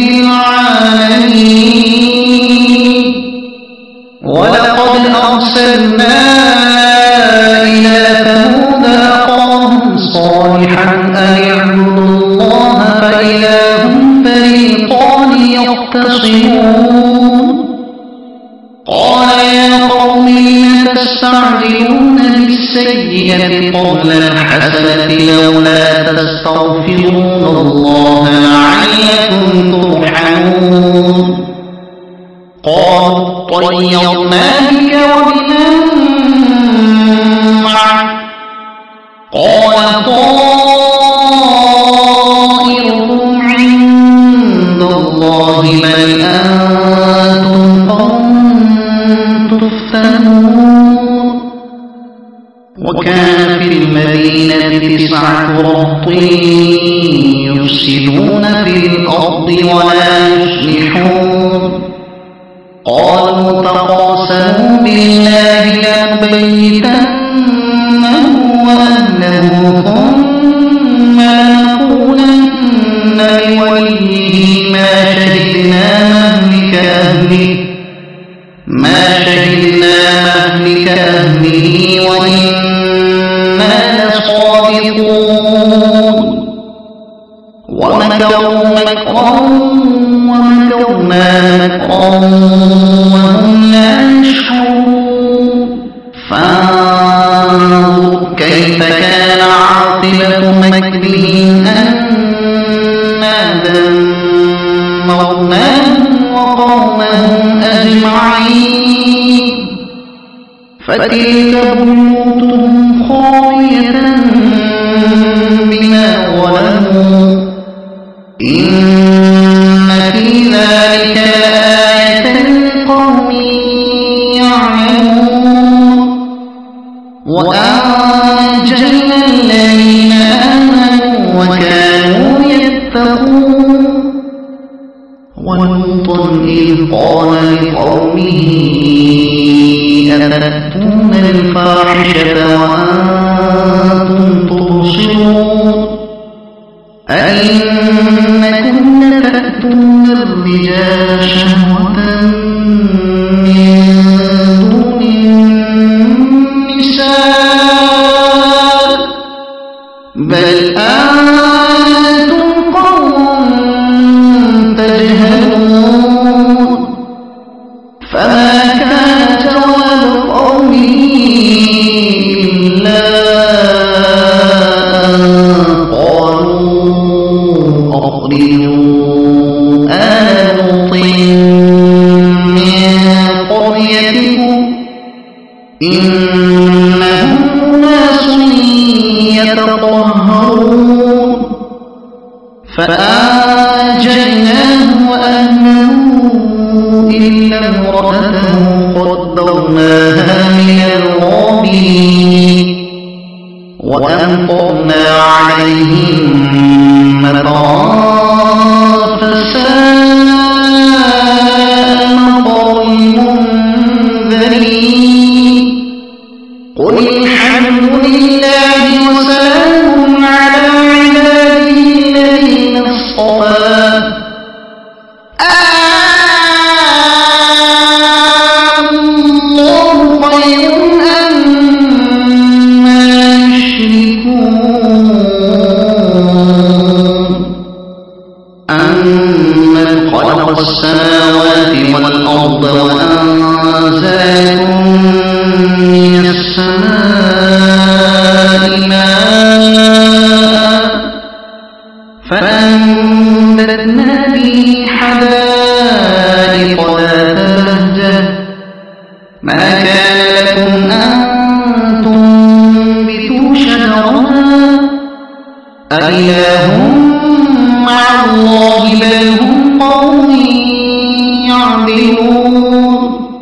العالمين ولقد أرسلنا إلى ثمود أخاهم صالحا أن اعبدوا الله فإذا هم فريقان يختصمون قال يا قوم لم تستعجلون بالسيئة قبل الحسنة لولا تستغفرون الله لعلكم ترحمون قالوا طيرنا بك وبمن معك قال طائركم عند الله بل أنتم قوم تفتنون وكان في المدينة تسعة رهط يفسدون في الأرض ولا يصلحون قالوا تقاسموا بالله لنبيتنه وأهله ثم لنقولن لوليه ما شهدنا مهلك أهله ما شهدنا مهلك أهله وإنا لصادقون ومكروا مكرا ومكرنا مكرا وهم لا يشعرون فانظر كيف كان عاقبة مكرهم أنا دمرناهم وقومهم أجمعين فتلك بيوتهم خاوية بما ظلموا إن في ذلك لآية لقوم يعلمون وأنجينا الذين آمنوا وكانوا يتقون ولوطا إذ قال لقومه أتأتون الفاحشة وأنتم بل أنتم قوم تجهلون فما كان جواب قومه إلا أن قالوا أخرجوا آل لوط من قريتكم إنهم أناس يتطهرون فأنجيناه وأهله إلا امرأته قدرناها من الغابرين وأمطرنا عليهم مطرا فساء مطر المنذرين قل الحمد لله وسلام على عباده الذين اصطفى الله خير أما يشركون أمن خلق السماوات والأرض وأنزل من السماء ماء فأنبتنا به حدائق ذات بهجة ما كان لكم أن تنبتوا شجرها أإله مع الله بل هم قوم يعدلون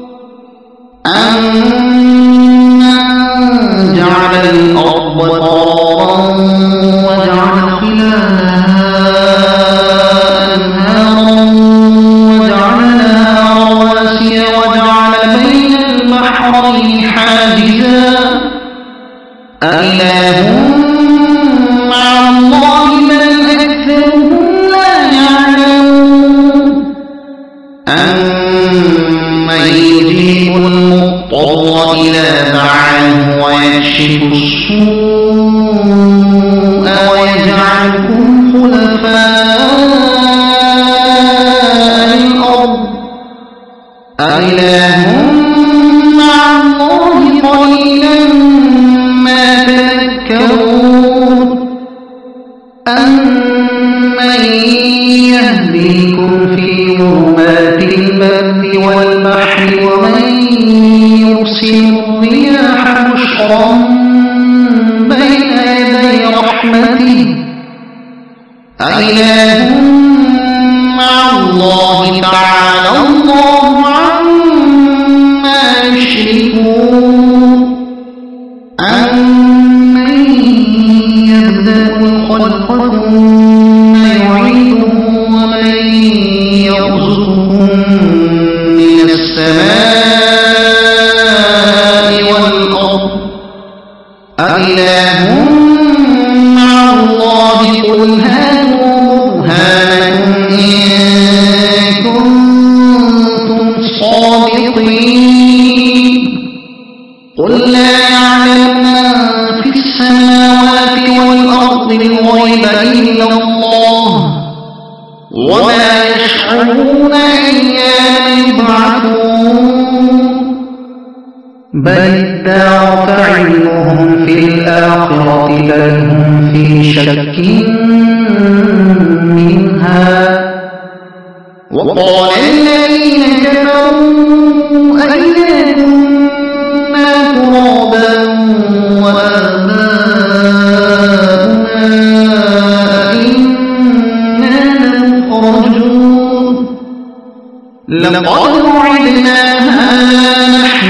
أمن جعل الأرض قرارا وجعل خلالها أنهارا وجعل لها رواسي وجعل بين البحرين حاجزا أإله مع الله بل أكثرهم لا يعلمون أمن يجيب المضطر إذا دعاه ويكشف السوء ويجعلكم خلفاء الأرض أإله مع الله قليلا ما تذكرون أمن يهديكم في ظلمات البر والبحر ومن يرسل الرياح بشرا بين يدي رحمته أإله مع الله تعالى الله عما يشركون أمن يبدأ الخلق ثم يعيده ومن يرزقكم من السماء والأرض أإله مع الله قل هاتوا برهانكم إن كنتم صادقين قل لا يعلم من في السماوات والأرض الغيب إلا الله وما يشعرون أيان يبعثون بل ادارك علمهم في الآخرة بل هم في شك منها وقال الذين كفروا أئذا كنا ترابا وآباؤنا أئنا لمخرجون لقد وعدنا هذا نحن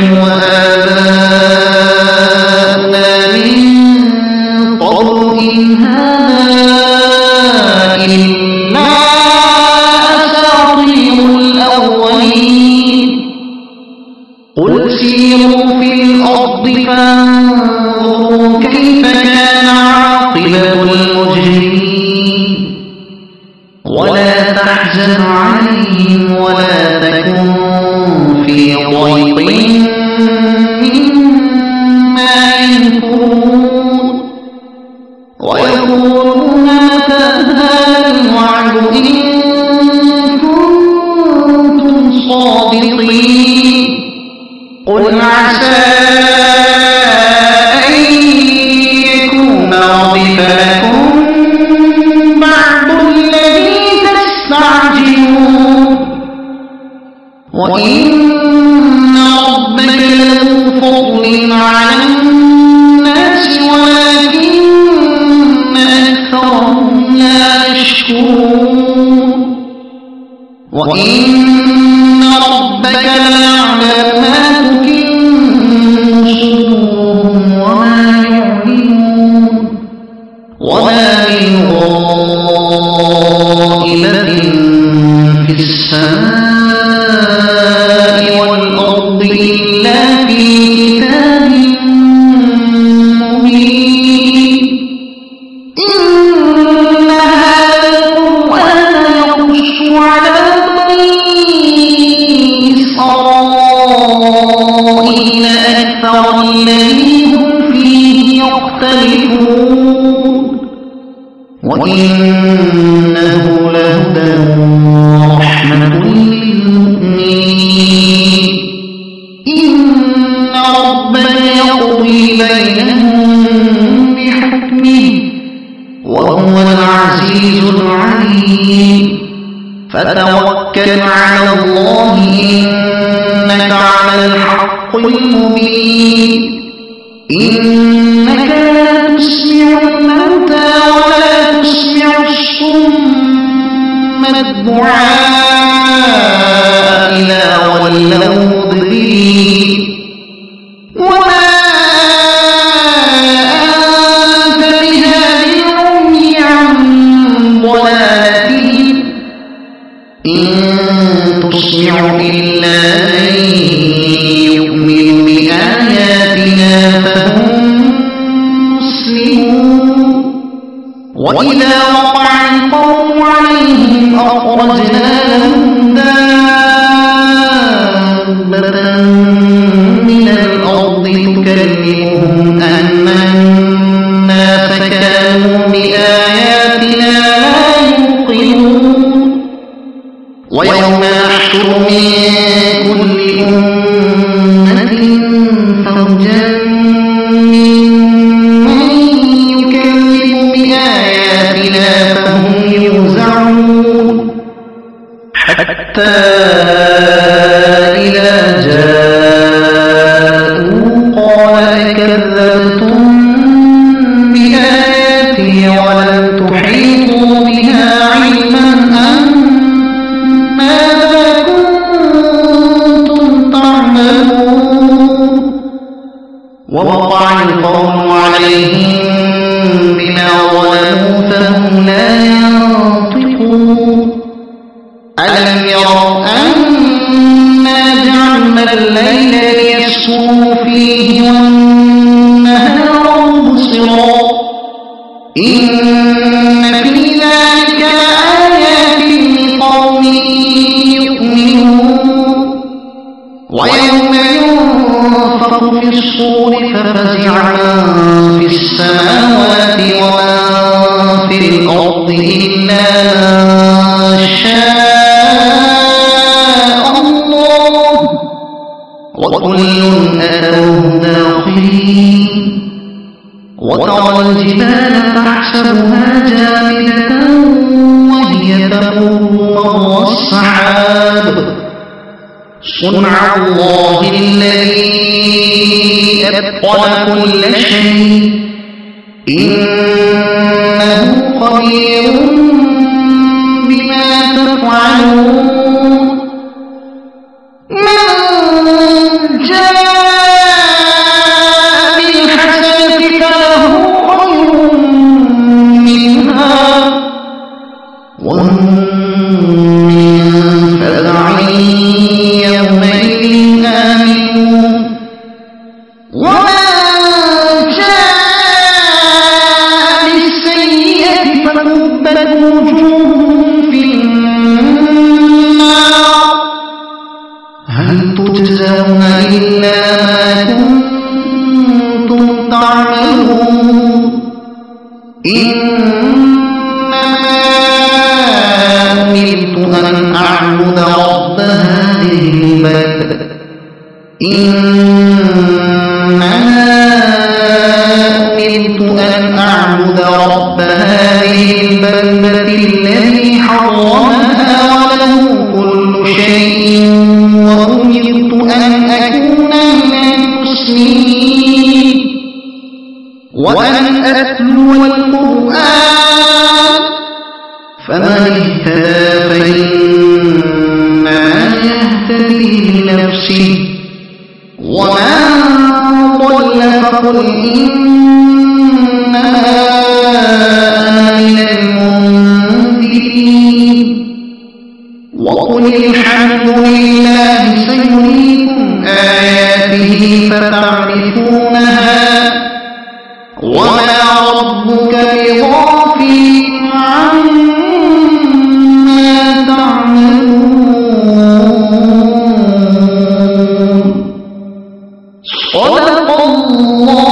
وآباؤنا من قبل إن هذا إلا أساطير الأولين قل سيروا في الأرض فانظروا كيف كان عاقبة المجرمين ولا تحزن عليهم ولا تكن في ضيق مما يمكرون ويقول وإن ربك ليعلم ما تكن صدورهم وما يعلنون وما من غائبة في السماء والأرض إلا في كتاب مبين إن هذا القرآن يقص على إسرائيل أكثر الذي هم فيه يختلفون وإنه لهدى ورحمة للمؤمنين إن ربك يقضي بينهم بحكمه وهو العزيز العليم فتوكل على الله إنك على الحق المبين إنك لا تسمع الموتى ولا تسمع الصم الدعاء إذا ولوا مدبرين وما أنت بهادي العمي عن ضلالتهم إن تسمع إلا من يؤمن بآياتنا فهم مسلمون وإذا وقع القوم عليهم أخرجنا لهم دابة من الأرض تكلمهم أن الناس كانوا بآياتنا لا يوقنون ويوم نحشر من كل أمة فوجا ممن يكذب بآياتنا فهم يوزعون حتى إذا جاءوا قال أكذبتم بآياتي ولم تحيطوا بها علما أم ماذا كنتم تعملون ووقع القول عليهم بما ظلموا فهم لا ينطقون ألم يروا أنا جعلنا الليل ليسكنوا فيه والنهار مبصرا إن في ذلك لآيات لقوم يؤمنون ويوم ينفخ في الصور ففزع من في السماوات ومن في الأرض إلا من شاء الله وكل أتوه داخلين وترى الجبال تحسبها جامدة وهي تمر مر السحاب صنع الله الذي أتقن كل شيء إنه خبير بما تفعلون من جاء بالحسنة فله خير منها وهم من فزع يومئذ آمنون ومن جاء بالسيئة فكبت وجوههم في النار هل تجزون إلا ما كنتم تعملون إنما أمرت أن أعبد رب هذه البلدة إنما أمرت أن أعبد رب هذه البلدة الذي حرمها وله كل شيء وأمرت أن أكون من المسلمين وأن أتلو القرآن فمن اهتدى فإن نفسه ومن ضل فقل إنما أنا من المنذرين وقل الحمد لله سيريكم آياته فتعرفونها وما ربك بغافل عما تعملون صدق الله